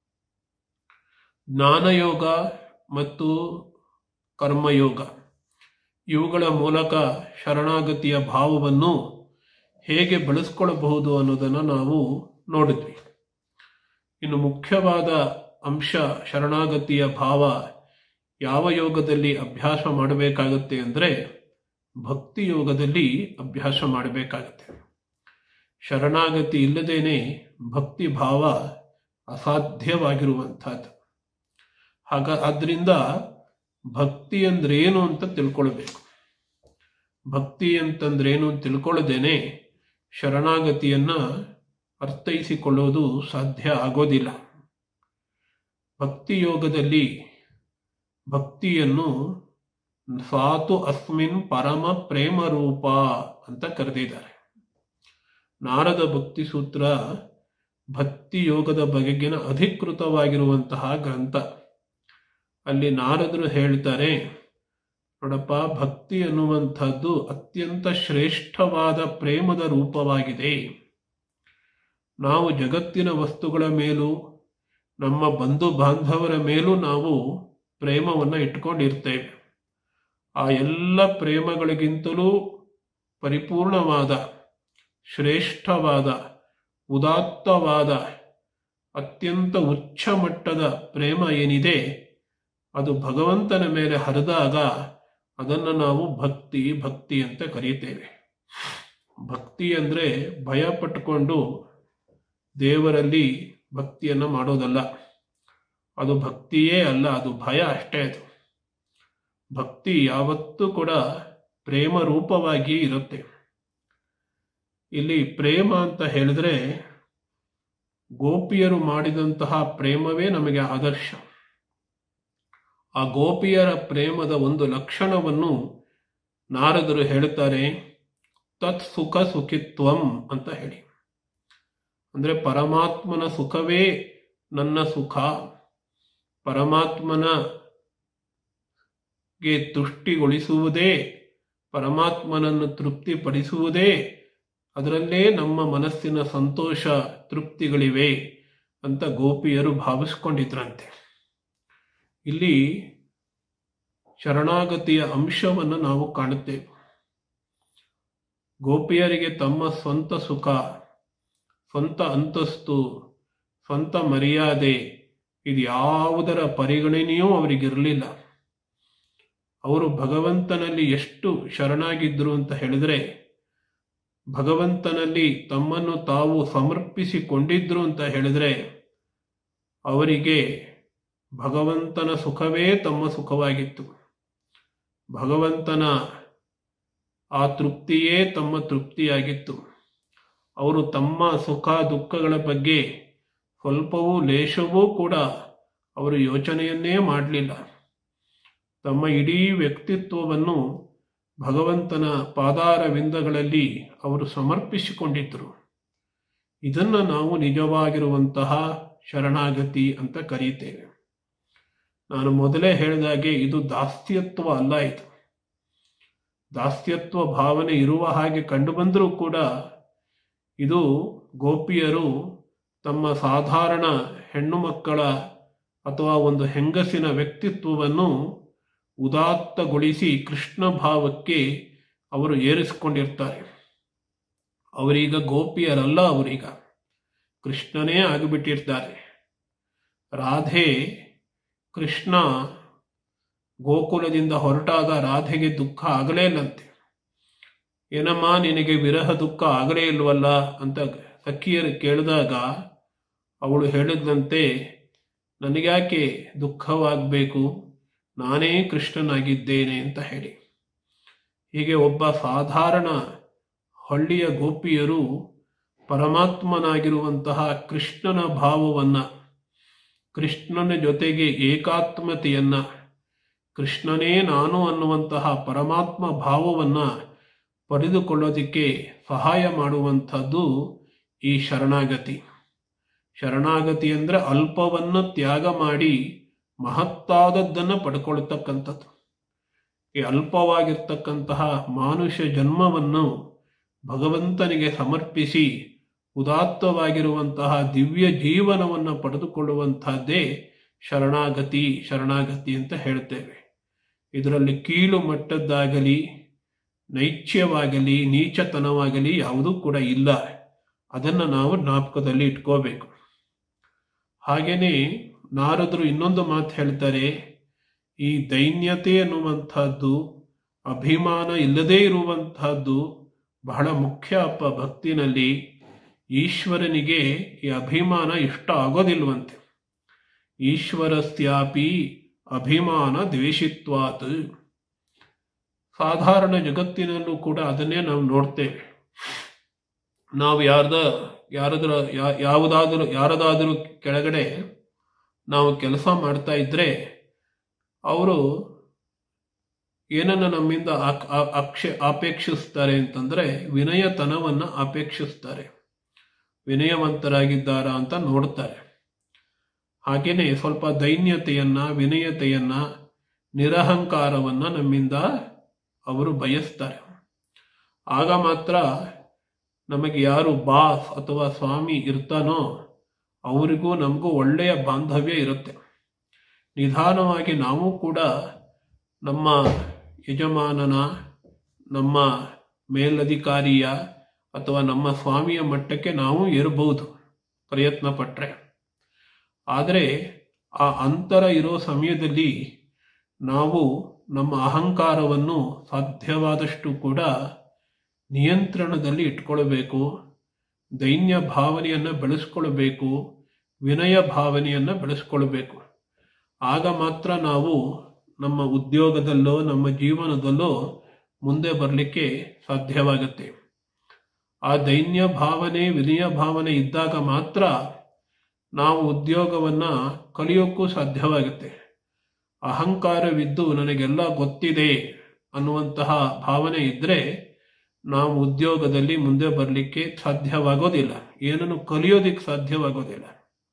ಜ್ಞಾನಯೋಗ ಮತ್ತು ಕರ್ಮಯೋಗ, ಇವುಗಳ ಮೂಲಕ ಶರಣಾಗತಿಯ ಭಾವವನ್ನು ಹೇಗೆ ಬೆಳೆಸ್ಕೊಳ್ಬಹುದು ಅನ್ನೋದನ್ನು ನಾವು ನೋಡಿದ್ವಿ. ಇನ್ನು ಮುಖ್ಯವಾದ ಅಂಶ ಶರಣಾಗತಿಯ ಭಾವ ಯಾವ ಯೋಗದಲ್ಲಿ ಅಭ್ಯಾಸ ಮಾಡಬೇಕಾಗತ್ತೆ ಅಂದರೆ, ಭಕ್ತಿ ಯೋಗದಲ್ಲಿ ಅಭ್ಯಾಸ ಮಾಡಬೇಕಾಗತ್ತೆ. ಶರಣಾಗತಿ ಇಲ್ಲದೇನೆ ಭಕ್ತಿ ಭಾವ ಅಸಾಧ್ಯವಾಗಿರುವಂಥದ್ದು. ಹಾಗ ಆದ್ರಿಂದ ಭಕ್ತಿ ಅಂದ್ರೇನು ಅಂತ ತಿಳ್ಕೊಳ್ಬೇಕು. ಭಕ್ತಿ ಅಂತಂದ್ರೇನು ತಿಳ್ಕೊಳ್ಳದೇನೆ ಶರಣಾಗತಿಯನ್ನ ಅರ್ಥೈಸಿಕೊಳ್ಳೋದು ಸಾಧ್ಯ ಆಗೋದಿಲ್ಲ. ಭಕ್ತಿ ಯೋಗದಲ್ಲಿ ಭಕ್ತಿಯನ್ನು ಸಾತು ಅಸ್ಮಿನ್ ಪರಮ ಪ್ರೇಮ ರೂಪ ಅಂತ ಕರೆದಿದ್ದಾರೆ. ನಾರದ ಭಕ್ತಿ ಸೂತ್ರ ಭಕ್ತಿ ಯೋಗದ ಬಗೆಗಿನ ಅಧಿಕೃತವಾಗಿರುವಂತಹ ಗ್ರಂಥ. ಅಲ್ಲಿ ನಾರದರು ಹೇಳ್ತಾರೆ, ನೋಡಪ್ಪ, ಭಕ್ತಿ ಅನ್ನುವಂಥದ್ದು ಅತ್ಯಂತ ಶ್ರೇಷ್ಠವಾದ ಪ್ರೇಮದ ರೂಪವಾಗಿದೆ. ನಾವು ಜಗತ್ತಿನ ವಸ್ತುಗಳ ಮೇಲೂ ನಮ್ಮ ಬಂಧು ಬಾಂಧವರ ಮೇಲೂ ನಾವು ಪ್ರೇಮವನ್ನು ಇಟ್ಕೊಂಡಿರ್ತೇವೆ. ಆ ಎಲ್ಲ ಪ್ರೇಮಗಳಿಗಿಂತಲೂ ಪರಿಪೂರ್ಣವಾದ, ಶ್ರೇಷ್ಠವಾದ, ಉದಾತ್ತವಾದ, ಅತ್ಯಂತ ಉಚ್ಚ ಮಟ್ಟದ ಪ್ರೇಮ ಏನಿದೆ ಅದು ಭಗವಂತನ ಮೇಲೆ ಹರಿದಾಗ ಅದನ್ನು ನಾವು ಭಕ್ತಿ ಭಕ್ತಿ ಅಂತ ಕರೀತೇವೆ. ಭಕ್ತಿ ಅಂದರೆ ಭಯ ಪಟ್ಟುಕೊಂಡು ದೇವರಲ್ಲಿ ಭಕ್ತಿಯನ್ನು ಮಾಡೋದಲ್ಲ. ಅದು ಭಕ್ತಿಯೇ ಅಲ್ಲ, ಅದು ಭಯ ಅಷ್ಟೇ. ಅದು ಭಕ್ತಿ ಯಾವತ್ತೂ ಕೂಡ ಪ್ರೇಮ ರೂಪವಾಗಿ ಇರುತ್ತೆ. ಇಲ್ಲಿ ಪ್ರೇಮ ಅಂತ ಹೇಳಿದ್ರೆ ಗೋಪಿಯರು ಮಾಡಿದಂತಹ ಪ್ರೇಮವೇ ನಮಗೆ ಆದರ್ಶ. ಆ ಗೋಪಿಯರ ಪ್ರೇಮದ ಒಂದು ಲಕ್ಷಣವನ್ನು ನಾರದರು ಹೇಳುತ್ತಾರೆ, ತತ್ ಸುಖ ಸುಖಿತ್ವಂ ಅಂತ ಹೇಳಿ. ಅಂದರೆ ಪರಮಾತ್ಮನ ಸುಖವೇ ನನ್ನ ಸುಖ, ಪರಮಾತ್ಮನಗೆ ತುಷ್ಟಿಗೊಳಿಸುವುದೇ, ಪರಮಾತ್ಮನನ್ನು ತೃಪ್ತಿಪಡಿಸುವುದೇ, ಅದರಲ್ಲೇ ನಮ್ಮ ಮನಸ್ಸಿನ ಸಂತೋಷ ತೃಪ್ತಿಗಳಿವೆ ಅಂತ ಗೋಪಿಯರು ಭಾವಿಸ್ಕೊಂಡಿದ್ರಂತೆ. ಇಲ್ಲಿ ಶರಣಾಗತಿಯ ಅಂಶವನ್ನು ನಾವು ಕಾಣುತ್ತೇವೆ. ಗೋಪಿಯರಿಗೆ ತಮ್ಮ ಸ್ವಂತ ಸುಖ, ಸ್ವಂತ ಅಂತಸ್ತು, ಸ್ವಂತ ಮರ್ಯಾದೆ ಇದು ಯಾವುದರ ಪರಿಗಣನೆಯೂ ಅವರಿಗಿರಲಿಲ್ಲ. ಅವರು ಭಗವಂತನಲ್ಲಿ ಎಷ್ಟು ಶರಣಾಗಿದ್ದರು ಅಂತ ಹೇಳಿದ್ರೆ, ಭಗವಂತನಲ್ಲಿ ತಮ್ಮನ್ನು ತಾವು ಸಮರ್ಪಿಸಿಕೊಂಡಿದ್ರು ಅಂತ ಹೇಳಿದ್ರೆ, ಅವರಿಗೆ ಭಗವಂತನ ಸುಖವೇ ತಮ್ಮ ಸುಖವಾಗಿತ್ತು. ಭಗವಂತನ ಆ ತೃಪ್ತಿಯೇ ತಮ್ಮ ತೃಪ್ತಿಯಾಗಿತ್ತು. ಅವರು ತಮ್ಮ ಸುಖ ದುಃಖಗಳ ಬಗ್ಗೆ ಸ್ವಲ್ಪವೂ ಲೇಷವೂ ಕೂಡ ಅವರು ಯೋಚನೆಯನ್ನೇ ಮಾಡಲಿಲ್ಲ. ತಮ್ಮ ಇಡೀ ವ್ಯಕ್ತಿತ್ವವನ್ನು ಭಗವಂತನ ಪಾದಾರವಿಂದಗಳಲ್ಲಿ ಅವರು ಸಮರ್ಪಿಸಿಕೊಂಡಿದ್ದರು. ಇದನ್ನು ನಾವು ನಿಜವಾಗಿರುವಂತಹ ಶರಣಾಗತಿ ಅಂತ ಕರೀತೇವೆ. ನಾನು ಮೊದಲೇ ಹೇಳಿದಾಗೆ ಇದು ದಾಸ್ಯತ್ವ ಅಲ್ಲ. ಇದು ದಾಸ್ಯತ್ವ ಭಾವನೆ ಇರುವ ಹಾಗೆ ಕಂಡುಬಂದರೂ ಕೂಡ ಇದು ಗೋಪಿಯರು ತಮ್ಮ ಸಾಧಾರಣ ಹೆಣ್ಣು ಮಕ್ಕಳ ಅಥವಾ ಒಂದು ಹೆಂಗಸಿನ ವ್ಯಕ್ತಿತ್ವವನ್ನು ಉದಾತ್ತಗೊಳಿಸಿ ಕೃಷ್ಣ ಭಾವಕ್ಕೆ ಅವರು ಏರಿಸಿಕೊಂಡಿರ್ತಾರೆ. ಅವರೀಗ ಗೋಪಿಯರಲ್ಲ, ಅವರೀಗ ಕೃಷ್ಣನೇ ಆಗಿಬಿಟ್ಟಿರ್ತಾರೆ. ರಾಧೆ, ಕೃಷ್ಣ ಗೋಕುಲದಿಂದ ಹೊರಟಾಗ ರಾಧೆಗೆ ದುಃಖ ಆಗಲೇ ಇಲ್ಲಂತೆ. ಏನಮ್ಮ ನಿನಗೆ ವಿರಹ ದುಃಖ ಆಗಲೇ ಇಲ್ವಲ್ಲ ಅಂತ ಸಖಿಯರು ಕೇಳಿದಾಗ ಅವಳು ಹೇಳಿದಂತೆ, ನನಗ್ಯಾಕೆ ದುಃಖವಾಗಬೇಕು, ನಾನೇ ಕೃಷ್ಣನಾಗಿದ್ದೇನೆ ಅಂತ ಹೇಳಿ. ಹೀಗೆ ಒಬ್ಬ ಸಾಧಾರಣ ಹಳ್ಳಿಯ ಗೋಪಿಯರು ಪರಮಾತ್ಮನಾಗಿರುವಂತಹ ಕೃಷ್ಣನ ಭಾವವನ್ನು, ಕೃಷ್ಣನ ಜೊತೆಗೆ ಏಕಾತ್ಮತೆಯನ್ನು, ಕೃಷ್ಣನೇ ನಾನು ಅನ್ನುವಂತಹ ಪರಮಾತ್ಮ ಭಾವವನ್ನು ಪಡೆದುಕೊಳ್ಳೋದಕ್ಕೆ ಸಹಾಯ ಮಾಡುವಂಥದ್ದು ಈ ಶರಣಾಗತಿ. ಶರಣಾಗತಿ ಅಂದರೆ ಅಲ್ಪವನ್ನು ತ್ಯಾಗ ಮಾಡಿ ಮಹತ್ತಾದದ್ದನ್ನು ಪಡ್ಕೊಳ್ತಕ್ಕಂಥದ್ದು. ಈ ಅಲ್ಪವಾಗಿರ್ತಕ್ಕಂತಹ ಮಾನುಷ ಜನ್ಮವನ್ನು ಭಗವಂತನಿಗೆ ಸಮರ್ಪಿಸಿ ಉದಾತ್ತವಾಗಿರುವಂತಹ ದಿವ್ಯ ಜೀವನವನ್ನು ಪಡೆದುಕೊಳ್ಳುವಂತಹದ್ದೇ ಶರಣಾಗತಿ ಶರಣಾಗತಿ ಅಂತ ಹೇಳ್ತೇವೆ. ಇದರಲ್ಲಿ ಕೀಳು ಮಟ್ಟದ್ದಾಗಲಿ, ನೈಚ್ಯವಾಗಲಿ, ನೀಚತನವಾಗಲಿ ಯಾವುದೂ ಕೂಡ ಇಲ್ಲ. ಅದನ್ನು ನಾವು ಜ್ಞಾಪಕದಲ್ಲಿ ಇಟ್ಕೋಬೇಕು. ಹಾಗೆಯೇ ನಾರದರು ಇನ್ನೊಂದು ಮಾತು ಹೇಳ್ತಾರೆ, ಈ ದೈನ್ಯತೆ ಅನ್ನುವಂಥದ್ದು, ಅಭಿಮಾನ ಇಲ್ಲದೇ ಇರುವಂತಹದ್ದು ಬಹಳ ಮುಖ್ಯ ಅಪ್ಪ. ಭಕ್ತಿನಲ್ಲಿ ಈಶ್ವರನಿಗೆ ಈ ಅಭಿಮಾನ ಇಷ್ಟ ಆಗೋದಿಲ್ವಂತೆ. ಈಶ್ವರಸ್ಯಾಪಿ ಅಭಿಮಾನ ದ್ವೇಷಿತ್ವಾತ್. ಸಾಧಾರಣ ಜಗತ್ತಿನಲ್ಲೂ ಕೂಡ ಅದನ್ನೇ ನಾವು ನೋಡ್ತೇವೆ. ನಾವು ಯಾರ್ದ ಯಾರದ್ರ ಯಾವುದಾದರೂ ಯಾರದಾದರೂ ಕೆಳಗಡೆ ನಾವು ಕೆಲಸ ಮಾಡ್ತಾ ಇದ್ರೆ ಅವರು ಏನನ್ನು ನಮ್ಮಿಂದ ಅಕ್ಷ ಅಪೇಕ್ಷಿಸ್ತಾರೆ ಅಂತಂದ್ರೆ ವಿನಯತನವನ್ನು ಅಪೇಕ್ಷಿಸ್ತಾರೆ. ವಿನಯವಂತರಾಗಿದ್ದಾರಾ ಅಂತ ನೋಡ್ತಾರೆ. ಹಾಗೇನೆ ಸ್ವಲ್ಪ ದೈನ್ಯತೆಯನ್ನ, ವಿನಯತೆಯನ್ನ, ನಿರಹಂಕಾರವನ್ನ ನಮ್ಮಿಂದ ಅವರು ಬಯಸ್ತಾರೆ. ಆಗ ಮಾತ್ರ ನಮಗೆ ಯಾರು ಬಾಸ್ ಅಥವಾ ಸ್ವಾಮಿ ಇರ್ತಾನೋ ಅವರಿಗೂ ನಮಗೂ ಒಳ್ಳೆಯ ಬಾಂಧವ್ಯ ಇರುತ್ತೆ. ನಿಧಾನವಾಗಿ ನಾವು ಕೂಡ ನಮ್ಮ ಯಜಮಾನನ, ನಮ್ಮ ಮೇಲಧಿಕಾರಿಯ ಅಥವಾ ನಮ್ಮ ಸ್ವಾಮಿಯ ಮಟ್ಟಕ್ಕೆ ನಾವು ಏರಬಹುದು ಪ್ರಯತ್ನ ಪಟ್ಟರೆ. ಆದರೆ ಆ ಅಂತರ ಇರೋ ಸಮಯದಲ್ಲಿ ನಾವು ನಮ್ಮ ಅಹಂಕಾರವನ್ನು ಸಾಧ್ಯವಾದಷ್ಟು ಕೂಡ ನಿಯಂತ್ರಣದಲ್ಲಿ ಇಟ್ಕೊಳ್ಬೇಕು. ದೈನ್ಯ ಭಾವನೆಯನ್ನು ಬೆಳೆಸ್ಕೊಳ್ಬೇಕು, ವಿನಯ ಭಾವನೆಯನ್ನು ಬೆಳೆಸ್ಕೊಳ್ಬೇಕು. ಆಗ ಮಾತ್ರ ನಾವು ನಮ್ಮ ಉದ್ಯೋಗದಲ್ಲೋ ನಮ್ಮ ಜೀವನದಲ್ಲೋ ಮುಂದೆ ಬರಲಿಕ್ಕೆ ಸಾಧ್ಯವಾಗುತ್ತೆ. ಆ ದೈನ್ಯ ಭಾವನೆ, ವಿನಯ ಭಾವನೆ ಇದ್ದಾಗ ಮಾತ್ರ ನಾವು ಉದ್ಯೋಗವನ್ನು ಕಲಿಯೋಕ್ಕೂ ಸಾಧ್ಯವಾಗುತ್ತೆ. ಅಹಂಕಾರವಿದ್ದು ನನಗೆಲ್ಲ ಗೊತ್ತಿದೆ ಅನ್ನುವಂತಹ ಭಾವನೆ ಇದ್ದರೆ ನಾವು ಉದ್ಯೋಗದಲ್ಲಿ ಮುಂದೆ ಬರಲಿಕ್ಕೆ ಸಾಧ್ಯವಾಗೋದಿಲ್ಲ, ಏನನ್ನು ಕಲಿಯೋದಿಕ್ಕೆ ಸಾಧ್ಯವಾಗೋದಿಲ್ಲ.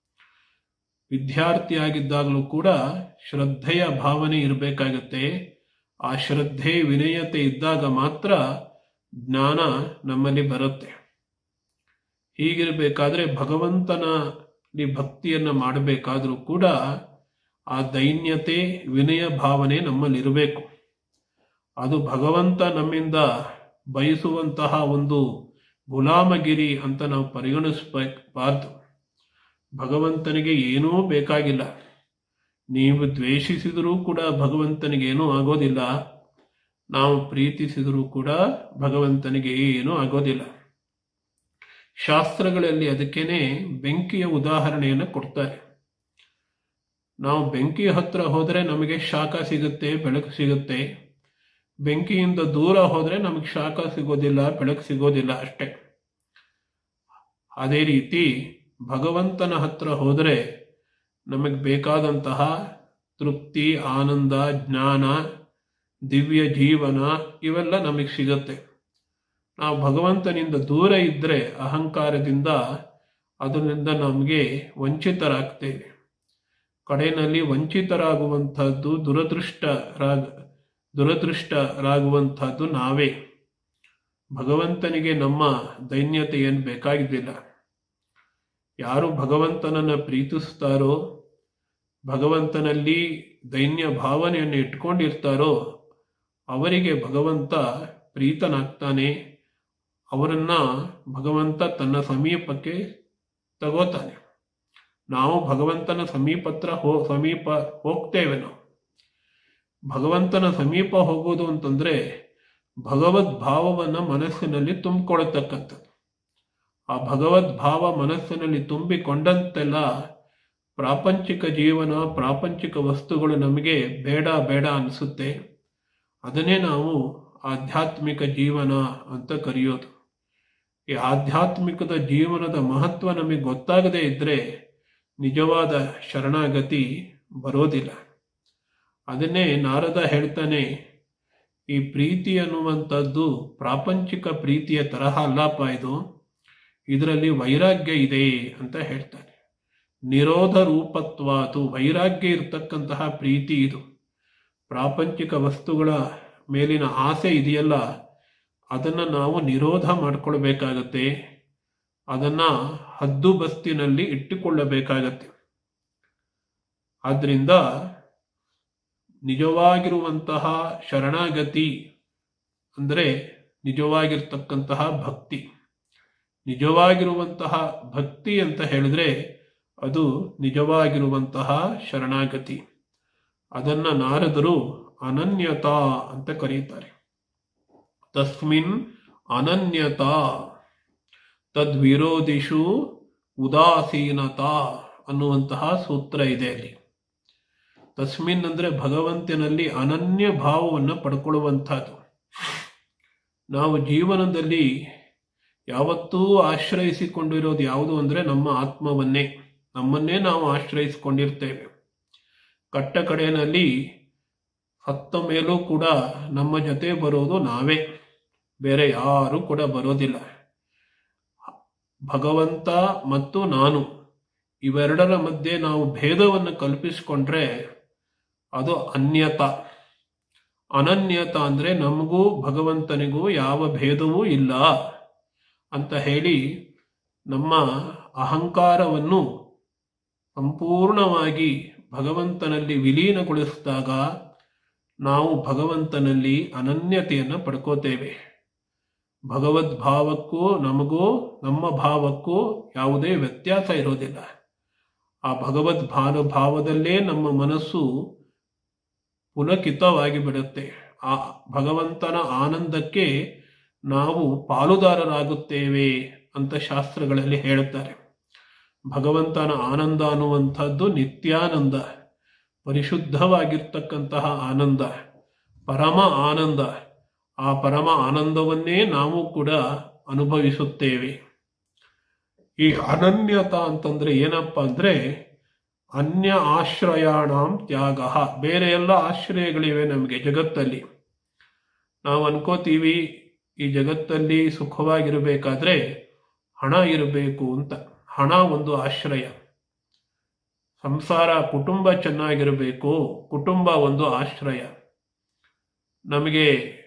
ವಿದ್ಯಾರ್ಥಿಯಾಗಿದ್ದಾಗಲೂ ಕೂಡ ಶ್ರದ್ಧೆಯ ಭಾವನೆ ಇರಬೇಕಾಗತ್ತೆ. ಆ ಶ್ರದ್ಧೆ, ವಿನಯತೆ ಇದ್ದಾಗ ಮಾತ್ರ ಜ್ಞಾನ ನಮ್ಮಲ್ಲಿ ಬರುತ್ತೆ. ಹೀಗಿರಬೇಕಾದ್ರೆ ಭಗವಂತನಲ್ಲಿ ಭಕ್ತಿಯನ್ನು ಮಾಡಬೇಕಾದ್ರೂ ಕೂಡ ಆ ದೈನ್ಯತೆ, ವಿನಯ ಭಾವನೆ ನಮ್ಮಲ್ಲಿರಬೇಕು. ಅದು ಭಗವಂತ ನಮ್ಮಿಂದ ಬಯಸುವಂತಹ ಒಂದು ಗುಲಾಮಗಿರಿ ಅಂತ ನಾವು ಪರಿಗಣಿಸಬಾರ್ದು. ಭಗವಂತನಿಗೆ ಏನೂ ಬೇಕಾಗಿಲ್ಲ. ನೀವು ದ್ವೇಷಿಸಿದರೂ ಕೂಡ ಭಗವಂತನಿಗೆ ಏನೂ ಆಗೋದಿಲ್ಲ. ನಾವು ಪ್ರೀತಿಸಿದರೂ ಕೂಡ ಭಗವಂತನಿಗೆ ಏನೂ ಆಗೋದಿಲ್ಲ. ಶಾಸ್ತ್ರಗಳಲ್ಲಿ ಅದಕ್ಕೇನೆ ಬೆಂಕಿಯ ಉದಾಹರಣೆಯನ್ನು ಕೊಡ್ತಾರೆ. ನಾವು ಬೆಂಕಿ ಹತ್ರ ಹೋದರೆ ನಮಗೆ ಶಾಖ ಸಿಗುತ್ತೆ, ಬೆಳಕು ಸಿಗುತ್ತೆ. ಬೆಂಕಿಯಿಂದ ದೂರ ಹೋದರೆ ನಮಗೆ ಶಾಖ ಸಿಗೋದಿಲ್ಲ, ಬೆಳಕು ಸಿಗೋದಿಲ್ಲ ಅಷ್ಟೇ. ಅದೇ ರೀತಿ ಭಗವಂತನ ಹತ್ರ ಹೋದರೆ ನಮಗೆ ಬೇಕಾದಂತಹ ತೃಪ್ತಿ, ಆನಂದ, ಜ್ಞಾನ, ದಿವ್ಯ ಜೀವನ ಇವೆಲ್ಲ ನಮಗೆ ಸಿಗುತ್ತೆ. ನಾವು ಭಗವಂತನಿಂದ ದೂರ ಇದ್ದರೆ ಅಹಂಕಾರದಿಂದ ಅದರಿಂದ ನಮಗೆ ವಂಚಿತರಾಗ್ತೇವೆ. ಕಡೆಯಲ್ಲಿ ವಂಚಿತರಾಗುವಂಥದ್ದು ದುರದೃಷ್ಟರಾಗ ದುರದೃಷ್ಟರಾಗುವಂಥದ್ದು ನಾವೇ. ಭಗವಂತನಿಗೆ ನಮ್ಮ ದೈನ್ಯತೆ ಏನು ಬೇಕಾಗಿದ್ದಿಲ್ಲ. ಯಾರು ಭಗವಂತನನ್ನು ಪ್ರೀತಿಸ್ತಾರೋ, ಭಗವಂತನಲ್ಲಿ ದೈನ್ಯ ಭಾವನೆಯನ್ನು ಇಟ್ಕೊಂಡಿರ್ತಾರೋ ಅವರಿಗೆ ಭಗವಂತ ಪ್ರೀತನಾಗ್ತಾನೆ. ಅವರನ್ನ ಭಗವಂತ ತನ್ನ ಸಮೀಪಕ್ಕೆ ತಗೋತಾನೆ. ನಾವು ಭಗವಂತನ ಸಮೀಪತ್ರ ಹೋ ಸಮೀಪ ಹೋಗ್ತೇವೆ. ನಾವು ಭಗವಂತನ ಸಮೀಪ ಹೋಗೋದು ಅಂತಂದ್ರೆ ಭಗವದ್ ಭಾವವನ್ನು ಮನಸ್ಸಿನಲ್ಲಿ ತುಂಬಿಕೊಳ್ಳತಕ್ಕಂಥದ್ದು. ಆ ಭಗವದ್ ಭಾವ ಮನಸ್ಸಿನಲ್ಲಿ ತುಂಬಿಕೊಂಡಂತೆಲ್ಲ ಪ್ರಾಪಂಚಿಕ ಜೀವನ, ಪ್ರಾಪಂಚಿಕ ವಸ್ತುಗಳು ನಮಗೆ ಬೇಡ ಬೇಡ ಅನಿಸುತ್ತೆ. ಅದನ್ನೇ ನಾವು ಆಧ್ಯಾತ್ಮಿಕ ಜೀವನ ಅಂತ ಕರೆಯೋದು. ಈ ಆಧ್ಯಾತ್ಮಿಕದ ಜೀವನದ ಮಹತ್ವ ನಮಗೆ ಗೊತ್ತಾಗದೇ ಇದ್ದರೆ ನಿಜವಾದ ಶರಣಾಗತಿ ಬರೋದಿಲ್ಲ. ಅದನ್ನೇ ನಾರದ ಹೇಳ್ತಾನೆ, ಈ ಪ್ರೀತಿ ಅನ್ನುವಂಥದ್ದು ಪ್ರಾಪಂಚಿಕ ಪ್ರೀತಿಯ ತರಹ ಅಲ್ಲಪ್ಪ, ಇದು ಇದರಲ್ಲಿ ವೈರಾಗ್ಯ ಇದೆ ಅಂತ ಹೇಳ್ತಾನೆ. ನಿರೋಧ ರೂಪತ್ವಾತು, ವೈರಾಗ್ಯ ಇರತಕ್ಕಂತಹ ಪ್ರೀತಿ ಇದು. ಪ್ರಾಪಂಚಿಕ ವಸ್ತುಗಳ ಮೇಲಿನ ಆಸೆ ಇದೆಯಲ್ಲ, ಅದನ್ನು ನಾವು ನಿರೋಧ ಮಾಡಿಕೊಳ್ಬೇಕಾಗತ್ತೆ. ಅದನ್ನು ಹದ್ದು ಬಸ್ತಿನಲ್ಲಿ ಇಟ್ಟುಕೊಳ್ಳಬೇಕಾಗತ್ತೆ. ಆದ್ರಿಂದ ನಿಜವಾಗಿರುವಂತಹ ಶರಣಾಗತಿ ಅಂದರೆ ನಿಜವಾಗಿರ್ತಕ್ಕಂತಹ ಭಕ್ತಿ. ನಿಜವಾಗಿರುವಂತಹ ಭಕ್ತಿ ಅಂತ ಹೇಳಿದ್ರೆ ಅದು ನಿಜವಾಗಿರುವಂತಹ ಶರಣಾಗತಿ. ಅದನ್ನ ನಾರದರು ಅನನ್ಯತಾ ಅಂತ ಕರೀತಾರೆ. ತಸ್ಮಿನ್ ಅನನ್ಯತಾ ತದ್ವಿರೋಧಿಷು ಉದಾಸೀನತಾ ಅನ್ನುವಂತಹ ಸೂತ್ರ ಇದೆ ಅಲ್ಲಿ. ತಸ್ಮಿನ್ ಅಂದ್ರೆ ಭಗವಂತನಲ್ಲಿ ಅನನ್ಯ ಭಾವವನ್ನು ಪಡ್ಕೊಳ್ಳುವಂಥದ್ದು. ನಾವು ಜೀವನದಲ್ಲಿ ಯಾವತ್ತೂ ಆಶ್ರಯಿಸಿಕೊಂಡಿರೋದು ಯಾವುದು ಅಂದ್ರೆ ನಮ್ಮ ಆತ್ಮವನ್ನೇ, ನಮ್ಮನ್ನೇ ನಾವು ಆಶ್ರಯಿಸಿಕೊಂಡಿರ್ತೇವೆ. ಕಟ್ಟ ಕಡೆಯಲ್ಲಿ ಸತ್ತ ಮೇಲೂ ಕೂಡ ನಮ್ಮ ಜೊತೆ ಬರೋದು ನಾವೇ, ಬೇರೆ ಯಾರು ಕೂಡ ಬರೋದಿಲ್ಲ. ಭಗವಂತ ಮತ್ತು ನಾನು ಇವೆರಡರ ಮಧ್ಯೆ ನಾವು ಭೇದವನ್ನು ಕಲ್ಪಿಸಿಕೊಂಡ್ರೆ ಅದು ಅನ್ಯತ. ಅನನ್ಯತ ಅಂದರೆ ನಮಗೂ ಭಗವಂತನಿಗೂ ಯಾವ ಭೇದವೂ ಇಲ್ಲ ಅಂತ ಹೇಳಿ ನಮ್ಮ ಅಹಂಕಾರವನ್ನು ಸಂಪೂರ್ಣವಾಗಿ ಭಗವಂತನಲ್ಲಿ ವಿಲೀನಗೊಳಿಸಿದಾಗ ನಾವು ಭಗವಂತನಲ್ಲಿ ಅನನ್ಯತೆಯನ್ನು ಪಡ್ಕೋತೇವೆ. ಭಗವದ್ಭಾವಕ್ಕೂ ನಮಗೂ ನಮ್ಮ ಭಾವಕ್ಕೂ ಯಾವುದೇ ವ್ಯತ್ಯಾಸ ಇರೋದಿಲ್ಲ. ಆ ಭಗವದ್ ಭಾವದಲ್ಲೇ ನಮ್ಮ ಮನಸ್ಸು ಪುಲಕಿತವಾಗಿ ಬಿಡುತ್ತೆ. ಆ ಭಗವಂತನ ಆನಂದಕ್ಕೆ ನಾವು ಪಾಲುದಾರರಾಗುತ್ತೇವೆ ಅಂತ ಶಾಸ್ತ್ರಗಳಲ್ಲಿ ಹೇಳುತ್ತಾರೆ. ಭಗವಂತನ ಆನಂದ ಅನ್ನುವಂಥದ್ದು ನಿತ್ಯಾನಂದ, ಪರಿಶುದ್ಧವಾಗಿರ್ತಕ್ಕಂತಹ ಆನಂದ, ಪರಮ ಆನಂದ. ಆ ಪರಮ ಆನಂದವನ್ನೇ ನಾವು ಕೂಡ ಅನುಭವಿಸುತ್ತೇವೆ. ಈ ಅನನ್ಯತ ಅಂತಂದ್ರೆ ಏನಪ್ಪ ಅಂದ್ರೆ ಅನ್ಯ ಆಶ್ರಯಾಣಾಂ ತ್ಯಾಗ. ಬೇರೆ ಎಲ್ಲ ಆಶ್ರಯಗಳಿವೆ ನಮಗೆ ಜಗತ್ತಲ್ಲಿ. ನಾವು ಅನ್ಕೋತೀವಿ ಈ ಜಗತ್ತಲ್ಲಿ ಸುಖವಾಗಿರಬೇಕಾದ್ರೆ ಹಣ ಇರಬೇಕು ಅಂತ. ಹಣ ಒಂದು ಆಶ್ರಯ. ಸಂಸಾರ ಕುಟುಂಬ ಚೆನ್ನಾಗಿರಬೇಕು, ಕುಟುಂಬ ಒಂದು ಆಶ್ರಯ. ನಮಗೆ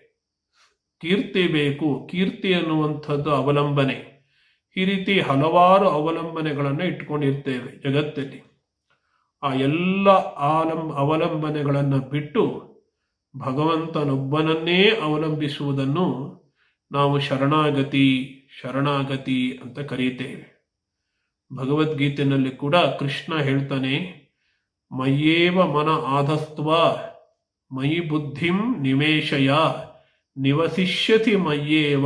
ಕೀರ್ತಿ ಬೇಕು, ಕೀರ್ತಿ ಅನ್ನುವಂಥದ್ದು ಅವಲಂಬನೆ. ಈ ರೀತಿ ಹಲವಾರು ಅವಲಂಬನೆಗಳನ್ನು ಇಟ್ಕೊಂಡಿರ್ತೇವೆ ಜಗತ್ತಲ್ಲಿ. ಆ ಎಲ್ಲ ಆಲಂ ಅವಲಂಬನೆಗಳನ್ನು ಬಿಟ್ಟು ಭಗವಂತನೊಬ್ಬನನ್ನೇ ಅವಲಂಬಿಸುವುದನ್ನು ನಾವು ಶರಣಾಗತಿ ಶರಣಾಗತಿ ಅಂತ ಕರೀತೇವೆ. ಭಗವದ್ಗೀತೆಯಲ್ಲಿ ಕೂಡ ಕೃಷ್ಣ ಹೇಳ್ತಾನೆ, ಮಯ್ಯೇವ ಮನ ಆಧಸ್ತ್ವ ಮಯಿ ಬುದ್ಧಿಂ ನಿವೇಶಯ ನಿವಸಿಷ್ಯತಿ ಮಯ್ಯೇವ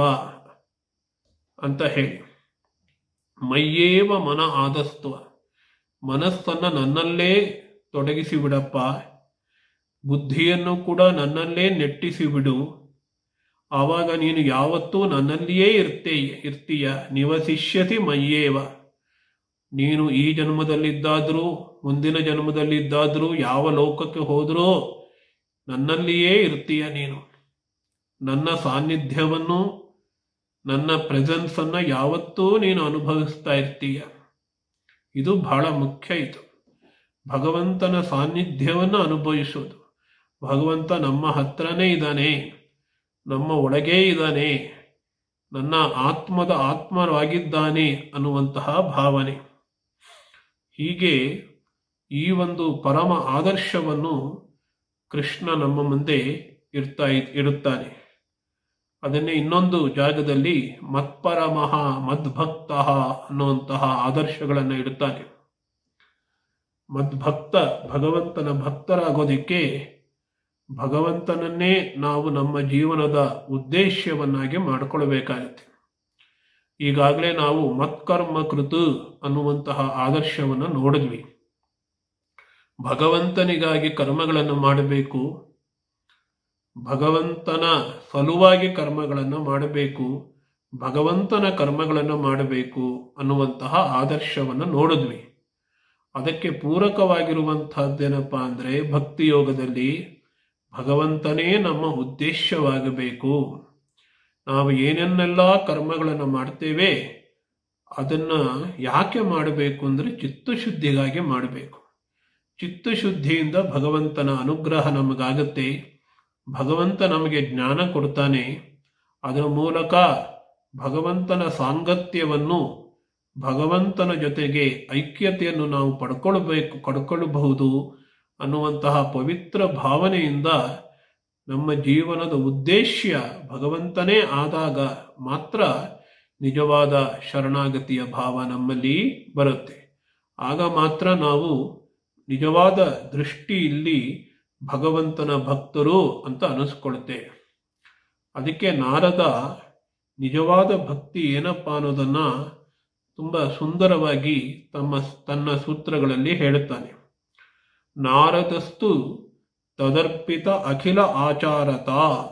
ಅಂತ ಹೇಳಿ. ಮಯ್ಯೇವ ಮನ ಆಧಸ್ತ್ವ, ಮನಸ್ಸನ್ನು ನನ್ನಲ್ಲೇ ತೊಡಗಿಸಿ ಬಿಡಪ್ಪ, ಬುದ್ಧಿಯನ್ನು ಕೂಡ ನನ್ನಲ್ಲೇ ನೆಟ್ಟಿಸಿ ಬಿಡು. ಆವಾಗ ನೀನು ಯಾವತ್ತೂ ನನ್ನಲ್ಲಿಯೇ ಇರ್ತೇ ಇರ್ತೀಯ. ನಿವಸಿಷ್ಯತಿ ಮಯ್ಯೇವ, ನೀನು ಈ ಜನ್ಮದಲ್ಲಿದ್ದಾದರೂ ಮುಂದಿನ ಜನ್ಮದಲ್ಲಿದ್ದಾದರೂ ಯಾವ ಲೋಕಕ್ಕೆ ಹೋದರೂ ನನ್ನಲ್ಲಿಯೇ ಇರ್ತೀಯ. ನೀನು ನನ್ನ ಸಾನ್ನಿಧ್ಯವನ್ನು, ನನ್ನ ಪ್ರೆಸೆನ್ಸ್ ಅನ್ನ ಯಾವತ್ತೂ ನೀನು ಅನುಭವಿಸ್ತಾ ಇರ್ತೀಯ. ಇದು ಬಹಳ ಮುಖ್ಯ. ಇದು ಭಗವಂತನ ಸಾನ್ನಿಧ್ಯವನ್ನು ಅನುಭವಿಸೋದು. ಭಗವಂತ ನಮ್ಮ ಹತ್ರನೇ ಇದ್ದಾನೆ, ನಮ್ಮ ಒಳಗೇ ಇದ್ದಾನೆ, ನನ್ನ ಆತ್ಮದ ಆತ್ಮವಾಗಿದ್ದಾನೆ ಅನ್ನುವಂತಹ ಭಾವನೆ. ಹೀಗೆ ಈ ಒಂದು ಪರಮ ಆದರ್ಶವನ್ನು ಕೃಷ್ಣ ನಮ್ಮ ಮುಂದೆ ಇರ್ತಾ ಇರುತ್ತಾನೆ. ಅದನ್ನೇ ಇನ್ನೊಂದು ಜಾಗದಲ್ಲಿ ಮತ್ಪರಮಃ ಮದ್ಭಕ್ತ ಅನ್ನುವಂತಹ ಆದರ್ಶಗಳನ್ನು ಇಡುತ್ತಾನೆ. ಮದ್ಭಕ್ತ, ಭಗವಂತನ ಭಕ್ತರಾಗೋದಿಕ್ಕೆ ಭಗವಂತನನ್ನೇ ನಾವು ನಮ್ಮ ಜೀವನದ ಉದ್ದೇಶವನ್ನಾಗಿ ಮಾಡಿಕೊಳ್ಬೇಕಾಗುತ್ತೆ. ಈಗಾಗಲೇ ನಾವು ಮತ್ಕರ್ಮ ಕೃತು ಅನ್ನುವಂತಹ ಆದರ್ಶವನ್ನು ನೋಡಿದ್ವಿ. ಭಗವಂತನಿಗಾಗಿ ಕರ್ಮಗಳನ್ನು ಮಾಡಬೇಕು, ಭಗವಂತನ ಸಲುವಾಗಿ ಕರ್ಮಗಳನ್ನು ಮಾಡಬೇಕು, ಭಗವಂತನ ಕರ್ಮಗಳನ್ನು ಮಾಡಬೇಕು ಅನ್ನುವಂತಹ ಆದರ್ಶವನ್ನು ನೋಡಿದ್ವಿ. ಅದಕ್ಕೆ ಪೂರಕವಾಗಿರುವಂತಹದ್ದೇನಪ್ಪ ಅಂದರೆ ಭಕ್ತಿಯೋಗದಲ್ಲಿ ಭಗವಂತನೇ ನಮ್ಮ ಉದ್ದೇಶವಾಗಬೇಕು. ನಾವು ಏನೇನೆಲ್ಲ ಕರ್ಮಗಳನ್ನು ಮಾಡ್ತೇವೆ ಅದನ್ನ ಯಾಕೆ ಮಾಡಬೇಕು ಅಂದರೆ ಚಿತ್ತಶುದ್ಧಿಗಾಗಿ ಮಾಡಬೇಕು. ಚಿತ್ತಶುದ್ಧಿಯಿಂದ ಭಗವಂತನ ಅನುಗ್ರಹ ನಮಗಾಗತ್ತೆ. ಭಗವಂತ ನಮಗೆ ಜ್ಞಾನ ಕೊಡ್ತಾನೆ. ಅದರ ಮೂಲಕ ಭಗವಂತನ ಸಾಂಗತ್ಯವನ್ನು, ಭಗವಂತನ ಜೊತೆಗೆ ಐಕ್ಯತೆಯನ್ನು ನಾವು ಪಡ್ಕೊಳ್ಬೇಕು ಪಡ್ಕೊಳ್ಳಬಹುದು ಅನ್ನುವಂತಹ ಪವಿತ್ರ ಭಾವನೆಯಿಂದ ನಮ್ಮ ಜೀವನದ ಉದ್ದೇಶ ಭಗವಂತನೇ ಆದಾಗ ಮಾತ್ರ ನಿಜವಾದ ಶರಣಾಗತಿಯ ಭಾವ ನಮ್ಮಲ್ಲಿ ಬರುತ್ತೆ. ಆಗ ಮಾತ್ರ ನಾವು ನಿಜವಾದ ದೃಷ್ಟಿಯಲ್ಲಿ ಭಗವಂತನ ಭಕ್ತರು ಅಂತ ಅನಿಸ್ಕೊಳ್ತೇವೆ. ಅದಕ್ಕೆ ನಾರದ ನಿಜವಾದ ಭಕ್ತಿ ಏನಪ್ಪಾ ಅನ್ನೋದನ್ನ ತುಂಬಾ ಸುಂದರವಾಗಿ ತಮ್ಮ ತನ್ನ ಸೂತ್ರಗಳಲ್ಲಿ ಹೇಳುತ್ತಾನೆ. ನಾರದಸ್ತು ತದರ್ಪಿತ ಅಖಿಲ ಆಚಾರತ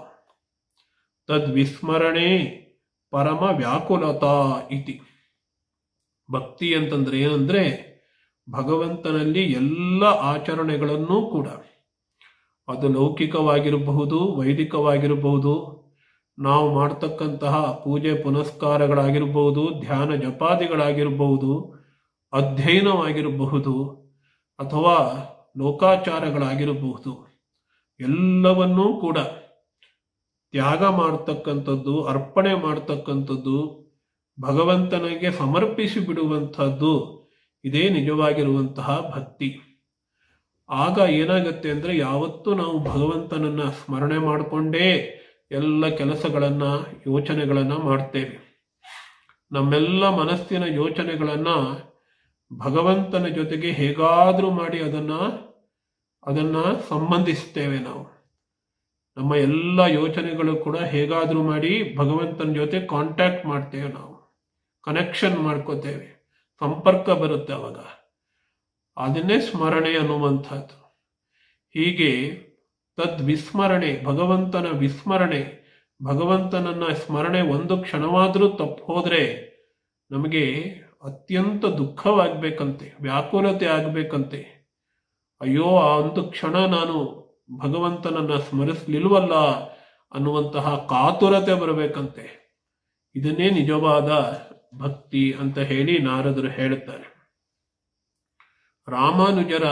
ತದ್ವಿಸ್ಮರಣೆ ಪರಮ ವ್ಯಾಕುಲತಾ ಇತಿ. ಭಕ್ತಿ ಅಂತಂದ್ರೆ ಏನಂದ್ರೆ ಭಗವಂತನಲ್ಲಿ ಎಲ್ಲ ಆಚರಣೆಗಳನ್ನೂ ಕೂಡ, ಅದು ಲೌಕಿಕವಾಗಿರಬಹುದು, ವೈದಿಕವಾಗಿರಬಹುದು, ನಾವು ಮಾಡ್ತಕ್ಕಂತಹ ಪೂಜೆ ಪುನಸ್ಕಾರಗಳಾಗಿರ್ಬೋದು, ಧ್ಯಾನ ಜಪಾದಿಗಳಾಗಿರ್ಬೋದು, ಅಧ್ಯಯನವಾಗಿರಬಹುದು, ಅಥವಾ ಲೋಕಾಚಾರಗಳಾಗಿರಬಹುದು, ಎಲ್ಲವನ್ನೂ ಕೂಡ ತ್ಯಾಗ ಮಾಡ್ತಕ್ಕಂಥದ್ದು, ಅರ್ಪಣೆ ಮಾಡ್ತಕ್ಕಂಥದ್ದು, ಭಗವಂತನಿಗೆ ಸಮರ್ಪಿಸಿ ಬಿಡುವಂಥದ್ದು, ಇದೇ ನಿಜವಾಗಿರುವಂತಹ ಭಕ್ತಿ. ಆಗ ಏನಾಗುತ್ತೆ ಅಂದರೆ, ಯಾವತ್ತೂ ನಾವು ಭಗವಂತನನ್ನ ಸ್ಮರಣೆ ಮಾಡಿಕೊಂಡೇ ಎಲ್ಲ ಕೆಲಸಗಳನ್ನು ಯೋಚನೆಗಳನ್ನು ಮಾಡ್ತೇವೆ. ನಮ್ಮೆಲ್ಲ ಮನಸ್ಸಿನ ಯೋಚನೆಗಳನ್ನು ಭಗವಂತನ ಜೊತೆಗೆ ಹೇಗಾದರೂ ಮಾಡಿ ಅದನ್ನು ಅದನ್ನು ಸಂಬಂಧಿಸ್ತೇವೆ. ನಾವು ನಮ್ಮ ಎಲ್ಲ ಯೋಚನೆಗಳು ಕೂಡ ಹೇಗಾದರೂ ಮಾಡಿ ಭಗವಂತನ ಜೊತೆ ಕಾಂಟ್ಯಾಕ್ಟ್ ಮಾಡ್ತೇವೆ, ನಾವು ಕನೆಕ್ಷನ್ ಮಾಡ್ಕೋತೇವೆ, ಸಂಪರ್ಕ ಬರುತ್ತೆ ಅವಾಗ. ಅದನ್ನೇ ಸ್ಮರಣೆ ಅನ್ನುವಂಥದ್ದು. ಹೀಗೆ ತದ್ ವಿಸ್ಮರಣೆ, ಭಗವಂತನ ವಿಸ್ಮರಣೆ, ಭಗವಂತನನ್ನ ಸ್ಮರಣೆ ಒಂದು ಕ್ಷಣವಾದರೂ ತಪ್ಪು ಹೋದರೆ ನಮಗೆ ಅತ್ಯಂತ ದುಃಖವಾಗಬೇಕಂತೆ, ವ್ಯಾಕುಲತೆ ಆಗಬೇಕಂತೆ. ಅಯ್ಯೋ, ಆ ಒಂದು ಕ್ಷಣ ನಾನು ಭಗವಂತನನ್ನ ಸ್ಮರಿಸಲಿಲ್ವಲ್ಲ ಅನ್ನುವಂತಹ ಕಾತುರತೆ ಬರಬೇಕಂತೆ. ಇದನ್ನೇ ನಿಜವಾದ ಭಕ್ತಿ ಅಂತ ಹೇಳಿ ನಾರದರು ಹೇಳುತ್ತಾರೆ. ರಾಮಾನುಜರ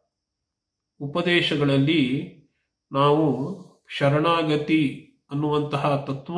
ಉಪದೇಶಗಳಲ್ಲಿ ನಾವು ಶರಣಾಗತಿ ಅನ್ನುವಂತಹ ತತ್ವ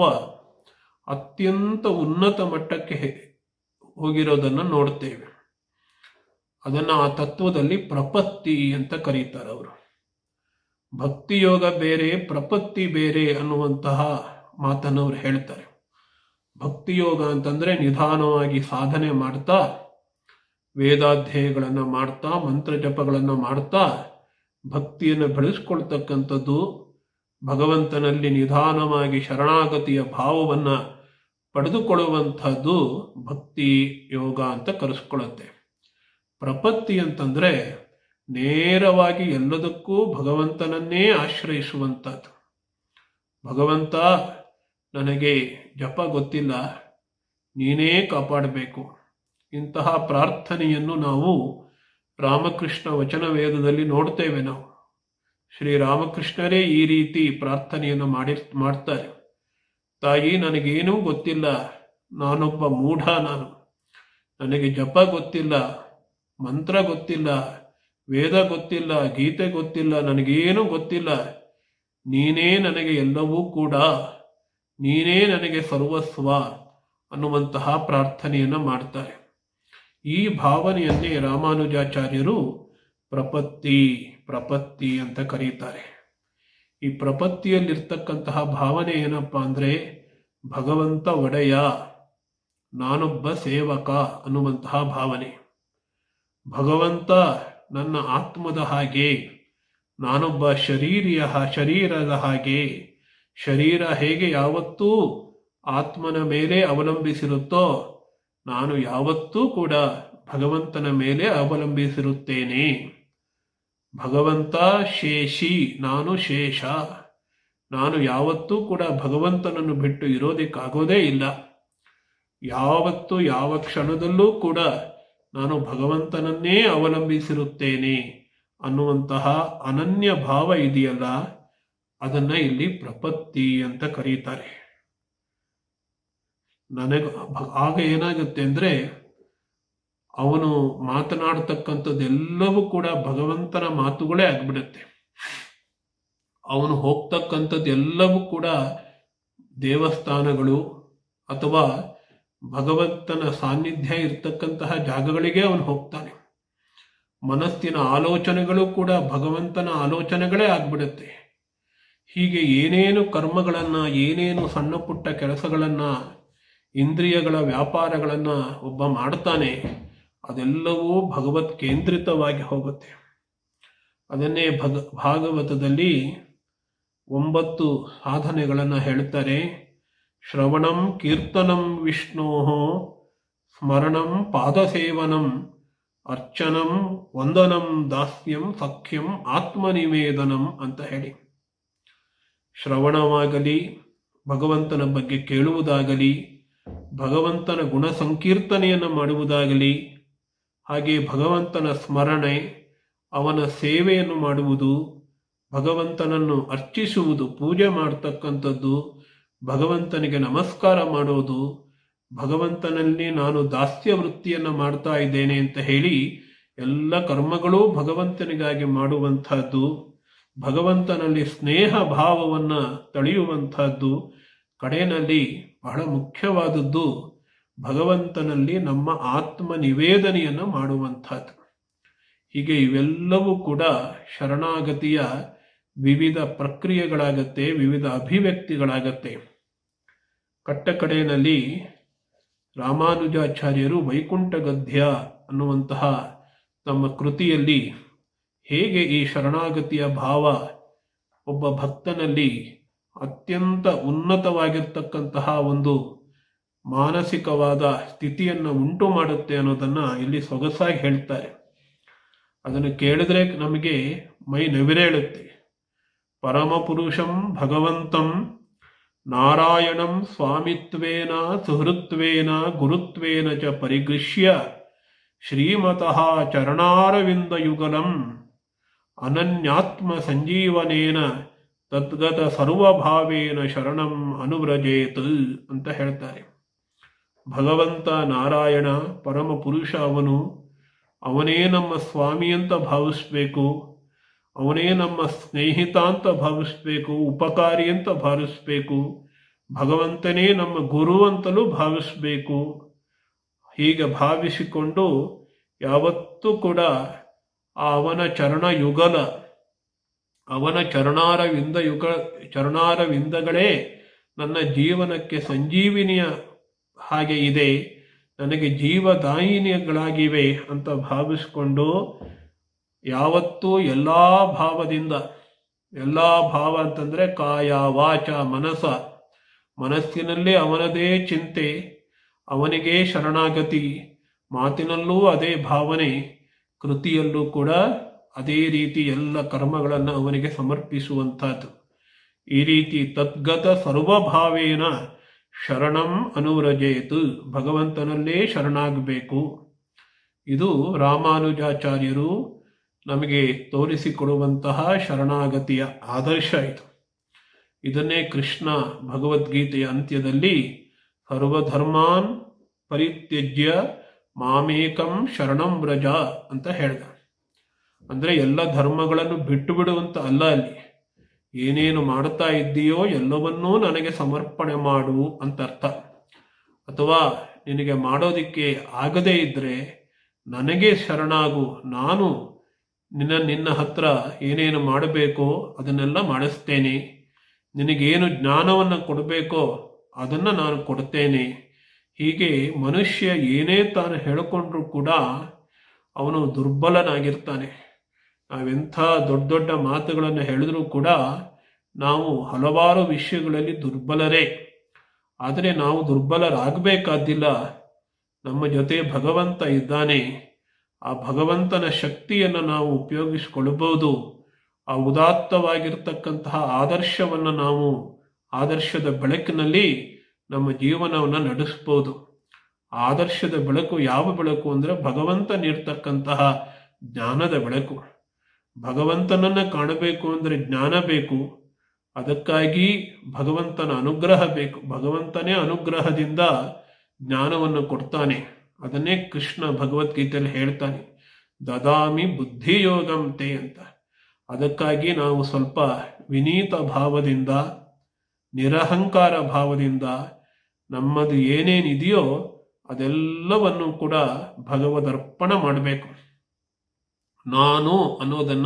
ಅತ್ಯಂತ ಉನ್ನತ ಮಟ್ಟಕ್ಕೆ ಹೋಗಿರೋದನ್ನು ನೋಡ್ತೇವೆ. ಅದನ್ನು ಆ ತತ್ವದಲ್ಲಿ ಪ್ರಪತ್ತಿ ಅಂತ ಕರೀತಾರೆ ಅವರು. ಭಕ್ತಿಯೋಗ ಬೇರೆ, ಪ್ರಪತ್ತಿ ಬೇರೆ ಅನ್ನುವಂತಹ ಮಾತನ್ನು ಅವರು ಹೇಳ್ತಾರೆ. ಭಕ್ತಿಯೋಗ ಅಂತಂದ್ರೆ ನಿಧಾನವಾಗಿ ಸಾಧನೆ ಮಾಡ್ತಾ, ವೇದಾಧ್ಯಯಗಳನ್ನು ಮಾಡ್ತಾ, ಮಂತ್ರ ಜಪಗಳನ್ನು ಮಾಡ್ತಾ ಭಕ್ತಿಯನ್ನು ಬೆಳೆಸ್ಕೊಳ್ತಕ್ಕಂಥದ್ದು, ಭಗವಂತನಲ್ಲಿ ನಿಧಾನವಾಗಿ ಶರಣಾಗತಿಯ ಭಾವವನ್ನು ಪಡೆದುಕೊಳ್ಳುವಂಥದ್ದು ಭಕ್ತಿ ಯೋಗ ಅಂತ ಕರೆಸ್ಕೊಳ್ಳುತ್ತೆ. ಪ್ರಪತ್ತಿ ಅಂತಂದ್ರೆ ನೇರವಾಗಿ ಎಲ್ಲದಕ್ಕೂ ಭಗವಂತನನ್ನೇ ಆಶ್ರಯಿಸುವಂಥದ್ದು. ಭಗವಂತ, ನನಗೆ ಜಪ ಗೊತ್ತಿಲ್ಲ, ನೀನೇ ಕಾಪಾಡಬೇಕು. ಇಂತಹ ಪ್ರಾರ್ಥನೆಯನ್ನು ನಾವು ರಾಮಕೃಷ್ಣ ವಚನ ವೇದದಲ್ಲಿ ನೋಡ್ತೇವೆ. ನಾವು ಶ್ರೀರಾಮಕೃಷ್ಣರೇ ಈ ರೀತಿ ಪ್ರಾರ್ಥನೆಯನ್ನು ಮಾಡಿ ಮಾಡ್ತಾರೆ. ತಾಯಿ, ನನಗೇನೂ ಗೊತ್ತಿಲ್ಲ, ನಾನೊಬ್ಬ ಮೂಢ, ನಾನು ನನಗೆ ಜಪ ಗೊತ್ತಿಲ್ಲ, ಮಂತ್ರ ಗೊತ್ತಿಲ್ಲ, ವೇದ ಗೊತ್ತಿಲ್ಲ, ಗೀತೆ ಗೊತ್ತಿಲ್ಲ, ನನಗೇನೂ ಗೊತ್ತಿಲ್ಲ. ನೀನೇ ನನಗೆ ಎಲ್ಲವೂ ಕೂಡ, ನೀನೇ ನನಗೆ ಸರ್ವಸ್ವ ಅನ್ನುವಂತಹ ಪ್ರಾರ್ಥನೆಯನ್ನು ಮಾಡ್ತಾರೆ. ಈ ಭಾವನೆಯನ್ನೇ ರಾಮಾನುಜಾಚಾರ್ಯರು ಪ್ರಪತ್ತಿ ಪ್ರಪತ್ತಿ ಅಂತ ಕರೀತಾರೆ. ಈ ಪ್ರಪತ್ತಿಯಲ್ಲಿರ್ತಕ್ಕಂತಹ ಭಾವನೆ ಏನಪ್ಪಾ ಅಂದ್ರೆ, ಭಗವಂತ ಒಡೆಯ, ನಾನೊಬ್ಬ ಸೇವಕ ಅನ್ನುವಂತಹ ಭಾವನೆ. ಭಗವಂತ ನನ್ನ ಆತ್ಮದ ಹಾಗೆ, ನಾನೊಬ್ಬ ಶರೀರಿಯ ಶರೀರದ ಹಾಗೆ. ಶರೀರ ಹೇಗೆ ಯಾವತ್ತೂ ಆತ್ಮನ ಮೇಲೆ ಅವಲಂಬಿಸಿರುತ್ತೋ, ನಾನು ಯಾವತ್ತೂ ಕೂಡ ಭಗವಂತನ ಮೇಲೆ ಅವಲಂಬಿಸಿರುತ್ತೇನೆ. ಭಗವಂತ ಶೇಷಿ, ನಾನು ಶೇಷ. ನಾನು ಯಾವತ್ತೂ ಕೂಡ ಭಗವಂತನನ್ನು ಬಿಟ್ಟು ಇರೋದಕ್ಕಾಗೋದೇ ಇಲ್ಲ. ಯಾವತ್ತೂ ಯಾವ ಕ್ಷಣದಲ್ಲೂ ಕೂಡ ನಾನು ಭಗವಂತನನ್ನೇ ಅವಲಂಬಿಸಿರುತ್ತೇನೆ ಅನ್ನುವಂತಹ ಅನನ್ಯ ಭಾವ ಇದೆಯಲ್ಲ, ಅದನ್ನ ಇಲ್ಲಿ ಪ್ರಪತ್ತಿ ಅಂತ ಕರೀತಾರೆ. ನನಗ ಆಗ ಏನಾಗುತ್ತೆ ಅಂದ್ರೆ, ಅವನು ಮಾತನಾಡ್ತಕ್ಕಂಥದ್ದೆಲ್ಲವೂ ಕೂಡ ಭಗವಂತನ ಮಾತುಗಳೇ ಆಗ್ಬಿಡುತ್ತೆ. ಅವನು ಹೋಗ್ತಕ್ಕಂಥದ್ದೆಲ್ಲವೂ ಕೂಡ ದೇವಸ್ಥಾನಗಳು ಅಥವಾ ಭಗವಂತನ ಸಾನ್ನಿಧ್ಯ ಇರ್ತಕ್ಕಂತಹ ಜಾಗಗಳಿಗೆ ಅವನು ಹೋಗ್ತಾನೆ. ಮನಸ್ಸಿನ ಆಲೋಚನೆಗಳು ಕೂಡ ಭಗವಂತನ ಆಲೋಚನೆಗಳೇ ಆಗ್ಬಿಡುತ್ತೆ. ಹೀಗೆ ಏನೇನು ಕರ್ಮಗಳನ್ನ, ಏನೇನು ಸಣ್ಣ ಪುಟ್ಟ ಕೆಲಸಗಳನ್ನ, ಇಂದ್ರಿಯಗಳ ವ್ಯಾಪಾರಗಳನ್ನ ಒಬ್ಬ ಮಾಡ್ತಾನೆ, ಅದೆಲ್ಲವೂ ಭಗವತ್ ಕೇಂದ್ರಿತವಾಗಿ ಹೋಗುತ್ತೆ. ಅದನ್ನೇ ಭಗ ಭಾಗವತದಲ್ಲಿ ಒಂಬತ್ತು ಸಾಧನೆಗಳನ್ನು ಹೇಳ್ತಾರೆ. ಶ್ರವಣಂ ಕೀರ್ತನಂ ವಿಷ್ಣೋ, ಸ್ಮರಣಂ ಪಾದಸೇವನಂ, ಅರ್ಚನಂ ವಂದನಂ ದಾಸ್ಯಂ ಸಖ್ಯಂ ಆತ್ಮನಿವೇದನಂ ಅಂತ ಹೇಳಿ. ಶ್ರವಣವಾಗಲಿ, ಭಗವಂತನ ಬಗ್ಗೆ ಕೇಳುವುದಾಗಲಿ, ಭಗವಂತನ ಗುಣ ಸಂಕೀರ್ತನೆಯನ್ನು ಮಾಡುವುದಾಗಲಿ, ಹಾಗೆ ಭಗವಂತನ ಸ್ಮರಣೆ, ಅವನ ಸೇವೆಯನ್ನು ಮಾಡುವುದು, ಭಗವಂತನನ್ನು ಅರ್ಚಿಸುವುದು, ಪೂಜೆ ಮಾಡ್ತಕ್ಕಂಥದ್ದು, ಭಗವಂತನಿಗೆ ನಮಸ್ಕಾರ ಮಾಡೋದು, ಭಗವಂತನಲ್ಲಿ ನಾನು ದಾಸ್ಯ ವೃತ್ತಿಯನ್ನು ಮಾಡ್ತಾ ಇದ್ದೇನೆ ಅಂತ ಹೇಳಿ ಎಲ್ಲ ಕರ್ಮಗಳೂ ಭಗವಂತನಿಗಾಗಿ ಮಾಡುವಂತಹದ್ದು, ಭಗವಂತನಲ್ಲಿ ಸ್ನೇಹ ಭಾವವನ್ನು ತಳೆಯುವಂತಹದ್ದು, ಕಡೆಯಲ್ಲಿ ಬಹಳ ಮುಖ್ಯವಾದದ್ದು ಭಗವಂತನಲ್ಲಿ ನಮ್ಮ ಆತ್ಮ ನಿವೇದನೆಯನ್ನು ಮಾಡುವಂತಹದ್ದು. ಹೀಗೆ ಇವೆಲ್ಲವೂ ಕೂಡ ಶರಣಾಗತಿಯ ವಿವಿಧ ಪ್ರಕ್ರಿಯೆಗಳಾಗತ್ತೆ, ವಿವಿಧ ಅಭಿವ್ಯಕ್ತಿಗಳಾಗತ್ತೆ. ಕಟ್ಟ ಕಡೆಯಲ್ಲಿ ರಾಮಾನುಜಾಚಾರ್ಯರು ವೈಕುಂಠ ಗದ್ಯ ಅನ್ನುವಂತಹ ತಮ್ಮ ಕೃತಿಯಲ್ಲಿ ಹೇಗೆ ಈ ಶರಣಾಗತಿಯ ಭಾವ ಒಬ್ಬ ಭಕ್ತನಲ್ಲಿ ಅತ್ಯಂತ ಉನ್ನತವಾಗಿರ್ತಕ್ಕಂತಹ ಒಂದು ಮಾನಸಿಕವಾದ ಸ್ಥಿತಿಯನ್ನು ಉಂಟು ಮಾಡುತ್ತೆ ಅನ್ನೋದನ್ನು ಇಲ್ಲಿ ಸೊಗಸಾಗಿ ಹೇಳ್ತಾರೆ. ಅದನ್ನು ಕೇಳಿದ್ರೆ ನಮಗೆ ಮೈ ನೆವಿರೇಳುತ್ತೆ. ಪರಮಪುರುಷಂ ಭಗವಂತಂ ನಾರಾಯಣಂ ಸ್ವಾಮಿತ್ವೇನ ಸುಹೃತ್ವೇನ ಗುರುತ್ವೇನ ಚ ಪರಿಗೃಹ್ಯ ಶ್ರೀಮತಃ ಚರಣಾರವಿಂದಯುಗಲಂ ಅನನ್ಯಾತ್ಮ ಸಂಜೀವನೇನ ತದ್ಗತ ಸರ್ವಭಾವೇನ ಶರಣಂ ಅನುವ್ರಜೇತ್ ಅಂತ ಹೇಳ್ತಾರೆ. ಭಗವಂತ ನಾರಾಯಣ ಪರಮ ಪುರುಷ, ಅವನು ಅವನೇ ನಮ್ಮ ಸ್ವಾಮಿ ಅಂತ ಭಾವಿಸ್ಬೇಕು, ಅವನೇ ನಮ್ಮ ಸ್ನೇಹಿತ ಅಂತ ಭಾವಿಸ್ಬೇಕು, ಉಪಕಾರಿ ಅಂತ ಭಾವಿಸ್ಬೇಕು, ಭಗವಂತನೇ ನಮ್ಮ ಗುರು ಅಂತಲೂ ಭಾವಿಸ್ಬೇಕು. ಹೀಗೆ ಭಾವಿಸಿಕೊಂಡು ಯಾವತ್ತೂ ಕೂಡ ಅವನ ಚರಣ ಯುಗಲ, ಅವನ ಚರಣಾರವಿಂದ ಯುಗ ಚರಣಾರವಿಂದಗಳೇ ನನ್ನ ಜೀವನಕ್ಕೆ ಸಂಜೀವಿನಿಯ ಹಾಗೆ ಇದೆ, ನನಗೆ ಜೀವದಾಯಿನಿಗಳಾಗಿವೆ ಅಂತ ಭಾವಿಸ್ಕೊಂಡು ಯಾವತ್ತೂ ಎಲ್ಲ ಭಾವದಿಂದ, ಎಲ್ಲ ಭಾವ ಅಂತಂದರೆ ಕಾಯ ವಾಚ ಮನಸ, ಮನಸ್ಸಿನಲ್ಲಿ ಅವನದೇ ಚಿಂತೆ, ಅವನಿಗೆ ಶರಣಾಗತಿ, ಮಾತಿನಲ್ಲೂ ಅದೇ ಭಾವನೆ, ಕೃತಿಯಲ್ಲೂ ಕೂಡ ಅದೇ ರೀತಿ ಎಲ್ಲ ಕರ್ಮಗಳನ್ನು ಅವನಿಗೆ ಸಮರ್ಪಿಸುವಂಥದ್ದು. ಈ ರೀತಿ ತದ್ಗತ ಸರ್ವಭಾವೇನ ಶರಣಂ ಅನುವ್ರಜೇತು, ಭಗವಂತನಲ್ಲೇ ಶರಣಾಗಬೇಕು. ಇದು ರಾಮಾನುಜಾಚಾರ್ಯರು ನಮಗೆ ತೋರಿಸಿಕೊಡುವಂತಹ ಶರಣಾಗತಿಯ ಆದರ್ಶ. ಇದು ಇದನ್ನೇ ಕೃಷ್ಣ ಭಗವದ್ಗೀತೆಯ ಅಂತ್ಯದಲ್ಲಿ ಸರ್ವಧರ್ಮಾನ್ ಪರಿತ್ಯಜ್ಯ ಮಾಮೇಕಂ ಶರಣಂ ವ್ರಜ ಅಂತ ಹೇಳ್ದ. ಅಂದರೆ ಎಲ್ಲ ಧರ್ಮಗಳನ್ನು ಬಿಟ್ಟು ಬಿಡುವಂತ ಅಲ್ಲ, ಅಲ್ಲಿ ಏನೇನು ಮಾಡ್ತಾ ಇದ್ದೀಯೋ ಎಲ್ಲವನ್ನೂ ನನಗೆ ಸಮರ್ಪಣೆ ಮಾಡು ಅಂತ ಅರ್ಥ. ಅಥವಾ ನಿನಗೆ ಮಾಡೋದಿಕ್ಕೆ ಆಗದೇ ಇದ್ರೆ ನನಗೆ ಶರಣಾಗು, ನಾನು ನಿನ್ನ ನಿನ್ನ ಹತ್ರ ಏನೇನು ಮಾಡಬೇಕೋ ಅದನ್ನೆಲ್ಲ ಮಾಡಿಸ್ತೇನೆ, ನಿನಗೇನು ಜ್ಞಾನವನ್ನು ಕೊಡಬೇಕೋ ಅದನ್ನು ನಾನು ಕೊಡ್ತೇನೆ. ಹೀಗೆ ಮನುಷ್ಯ ಏನೇ ತಾನು ಹೇಳಿಕೊಂಡ್ರೂ ಕೂಡ ಅವನು ದುರ್ಬಲನಾಗಿರ್ತಾನೆ. ನಾವೆಂಥ ದೊಡ್ಡ ದೊಡ್ಡ ಮಾತುಗಳನ್ನು ಹೇಳಿದ್ರೂ ಕೂಡ ನಾವು ಹಲವಾರು ವಿಷಯಗಳಲ್ಲಿ ದುರ್ಬಲರೇ. ಆದರೆ ನಾವು ದುರ್ಬಲರಾಗಬೇಕಾದ್ದಿಲ್ಲ. ನಮ್ಮ ಜೊತೆ ಭಗವಂತ ಇದ್ದಾನೆ. ಆ ಭಗವಂತನ ಶಕ್ತಿಯನ್ನು ನಾವು ಉಪಯೋಗಿಸಿಕೊಳ್ಳಬಹುದು. ಆ ಉದಾತ್ತವಾಗಿರ್ತಕ್ಕಂತಹ ಆದರ್ಶವನ್ನು ನಾವು ಆದರ್ಶದ ಬೆಳಕಿನಲ್ಲಿ ನಮ್ಮ ಜೀವನವನ್ನು ನಡೆಸ್ಬೋದು. ಆದರ್ಶದ ಬೆಳಕು ಯಾವ ಬೆಳಕು ಅಂದರೆ ಭಗವಂತ ನೀಡ್ತಕ್ಕಂತಹ ಜ್ಞಾನದ ಬೆಳಕು. ಭಗವಂತನನ್ನು ಕಾಣಬೇಕು ಅಂದರೆ ಜ್ಞಾನ ಬೇಕು. ಅದಕ್ಕಾಗಿ ಭಗವಂತನ ಅನುಗ್ರಹ ಬೇಕು. ಭಗವಂತನೇ ಅನುಗ್ರಹದಿಂದ ಜ್ಞಾನವನ್ನು ಕೊಡ್ತಾನೆ. ಅದನ್ನೇ ಕೃಷ್ಣ ಭಗವದ್ಗೀತೆಯಲ್ಲಿ ಹೇಳ್ತಾನೆ, ದದಾಮಿ ಬುದ್ಧಿಯೋಗಂ ತೇ ಅಂತ. ಅದಕ್ಕಾಗಿ ನಾವು ಸ್ವಲ್ಪ ವಿನೀತ ಭಾವದಿಂದ, ನಿರಹಂಕಾರ ಭಾವದಿಂದ ನಮ್ಮದು ಏನೇನಿದೆಯೋ ಅದೆಲ್ಲವನ್ನು ಕೂಡ ಭಗವದರ್ಪಣ ಮಾಡಬೇಕು. ನಾನು ಅನ್ನೋದನ್ನ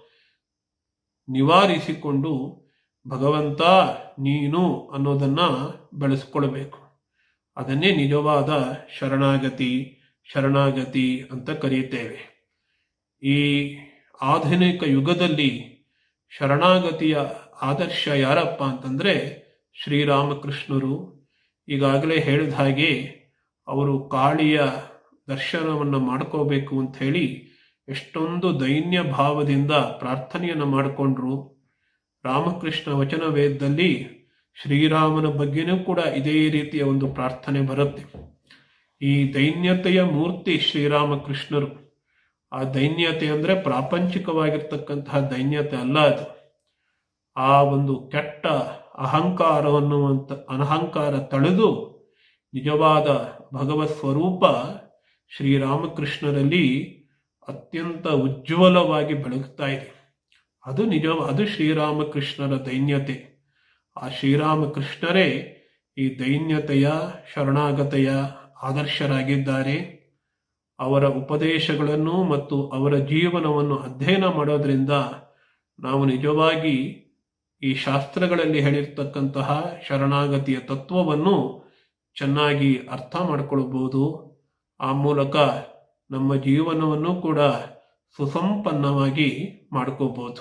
ನಿವಾರಿಸಿಕೊಂಡು ಭಗವಂತ ನೀನು ಅನ್ನೋದನ್ನ ಬೆಳೆಸ್ಕೊಳ್ಬೇಕು. ಅದನ್ನೇ ನಿಜವಾದ ಶರಣಾಗತಿ ಶರಣಾಗತಿ ಅಂತ ಕರೆಯುತ್ತೇವೆ. ಈ ಆಧುನಿಕ ಯುಗದಲ್ಲಿ ಶರಣಾಗತಿಯ ಆದರ್ಶ ಯಾರಪ್ಪ ಅಂತಂದ್ರೆ ಶ್ರೀರಾಮಕೃಷ್ಣರು. ಈಗಾಗಲೇ ಹೇಳಿದ ಹಾಗೆ ಅವರು ಕಾಳಿಯ ದರ್ಶನವನ್ನು ಮಾಡ್ಕೋಬೇಕು ಅಂತ ಹೇಳಿ ಎಷ್ಟೊಂದು ದೈನ್ಯ ಭಾವದಿಂದ ಪ್ರಾರ್ಥನೆಯನ್ನು ಮಾಡಿಕೊಂಡ್ರು. ರಾಮಕೃಷ್ಣ ವಚನ ವೇದದಲ್ಲಿ ಶ್ರೀರಾಮನ ಬಗ್ಗೆನೂ ಕೂಡ ಇದೇ ರೀತಿಯ ಒಂದು ಪ್ರಾರ್ಥನೆ ಬರುತ್ತೆ. ಈ ದೈನ್ಯತೆಯ ಮೂರ್ತಿ ಶ್ರೀರಾಮಕೃಷ್ಣರು. ಆ ದೈನ್ಯತೆ ಅಂದರೆ ಪ್ರಾಪಂಚಿಕವಾಗಿರ್ತಕ್ಕಂತಹ ದೈನ್ಯತೆ ಅಲ್ಲ, ಅದು ಆ ಒಂದು ಕೆಟ್ಟ ಅಹಂಕಾರವನ್ನುವಂತ ಅನಹಂಕಾರ ತಳೆದು ನಿಜವಾದ ಭಗವತ್ ಸ್ವರೂಪ ಶ್ರೀರಾಮಕೃಷ್ಣರಲ್ಲಿ ಅತ್ಯಂತ ಉಜ್ವಲವಾಗಿ ಬೆಳಗ್ತಾ ಇದೆ. ಅದು ನಿಜ, ಅದು ಶ್ರೀರಾಮಕೃಷ್ಣರ ದೈನ್ಯತೆ. ಆ ಶ್ರೀರಾಮಕೃಷ್ಣರೇ ಈ ದೈನ್ಯತೆಯ ಶರಣಾಗತೆಯ ಆದರ್ಶರಾಗಿದ್ದಾರೆ. ಅವರ ಉಪದೇಶಗಳನ್ನು ಮತ್ತು ಅವರ ಜೀವನವನ್ನು ಅಧ್ಯಯನ ಮಾಡೋದ್ರಿಂದ ನಾವು ನಿಜವಾಗಿ ಈ ಶಾಸ್ತ್ರಗಳಲ್ಲಿ ಹೇಳಿರ್ತಕ್ಕಂತಹ ಶರಣಾಗತಿಯ ತತ್ವವನ್ನು ಚೆನ್ನಾಗಿ ಅರ್ಥ ಮಾಡಿಕೊಳ್ಬಹುದು. ಆ ಮೂಲಕ ನಮ್ಮ ಜೀವನವನ್ನು ಕೂಡ ಸುಸಂಪನ್ನವಾಗಿ ಮಾಡ್ಕೋಬಹುದು.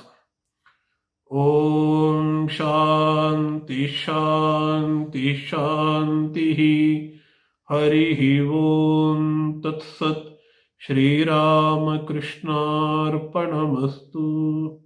ಓಂ ಶಾಂತಿ ಶಾಂತಿ ಶಾಂತಿ. ಹರಿ ಓಂ ತತ್ಸತ್. ಶ್ರೀರಾಮಕೃಷ್ಣಾರ್ಪಣಮಸ್ತು.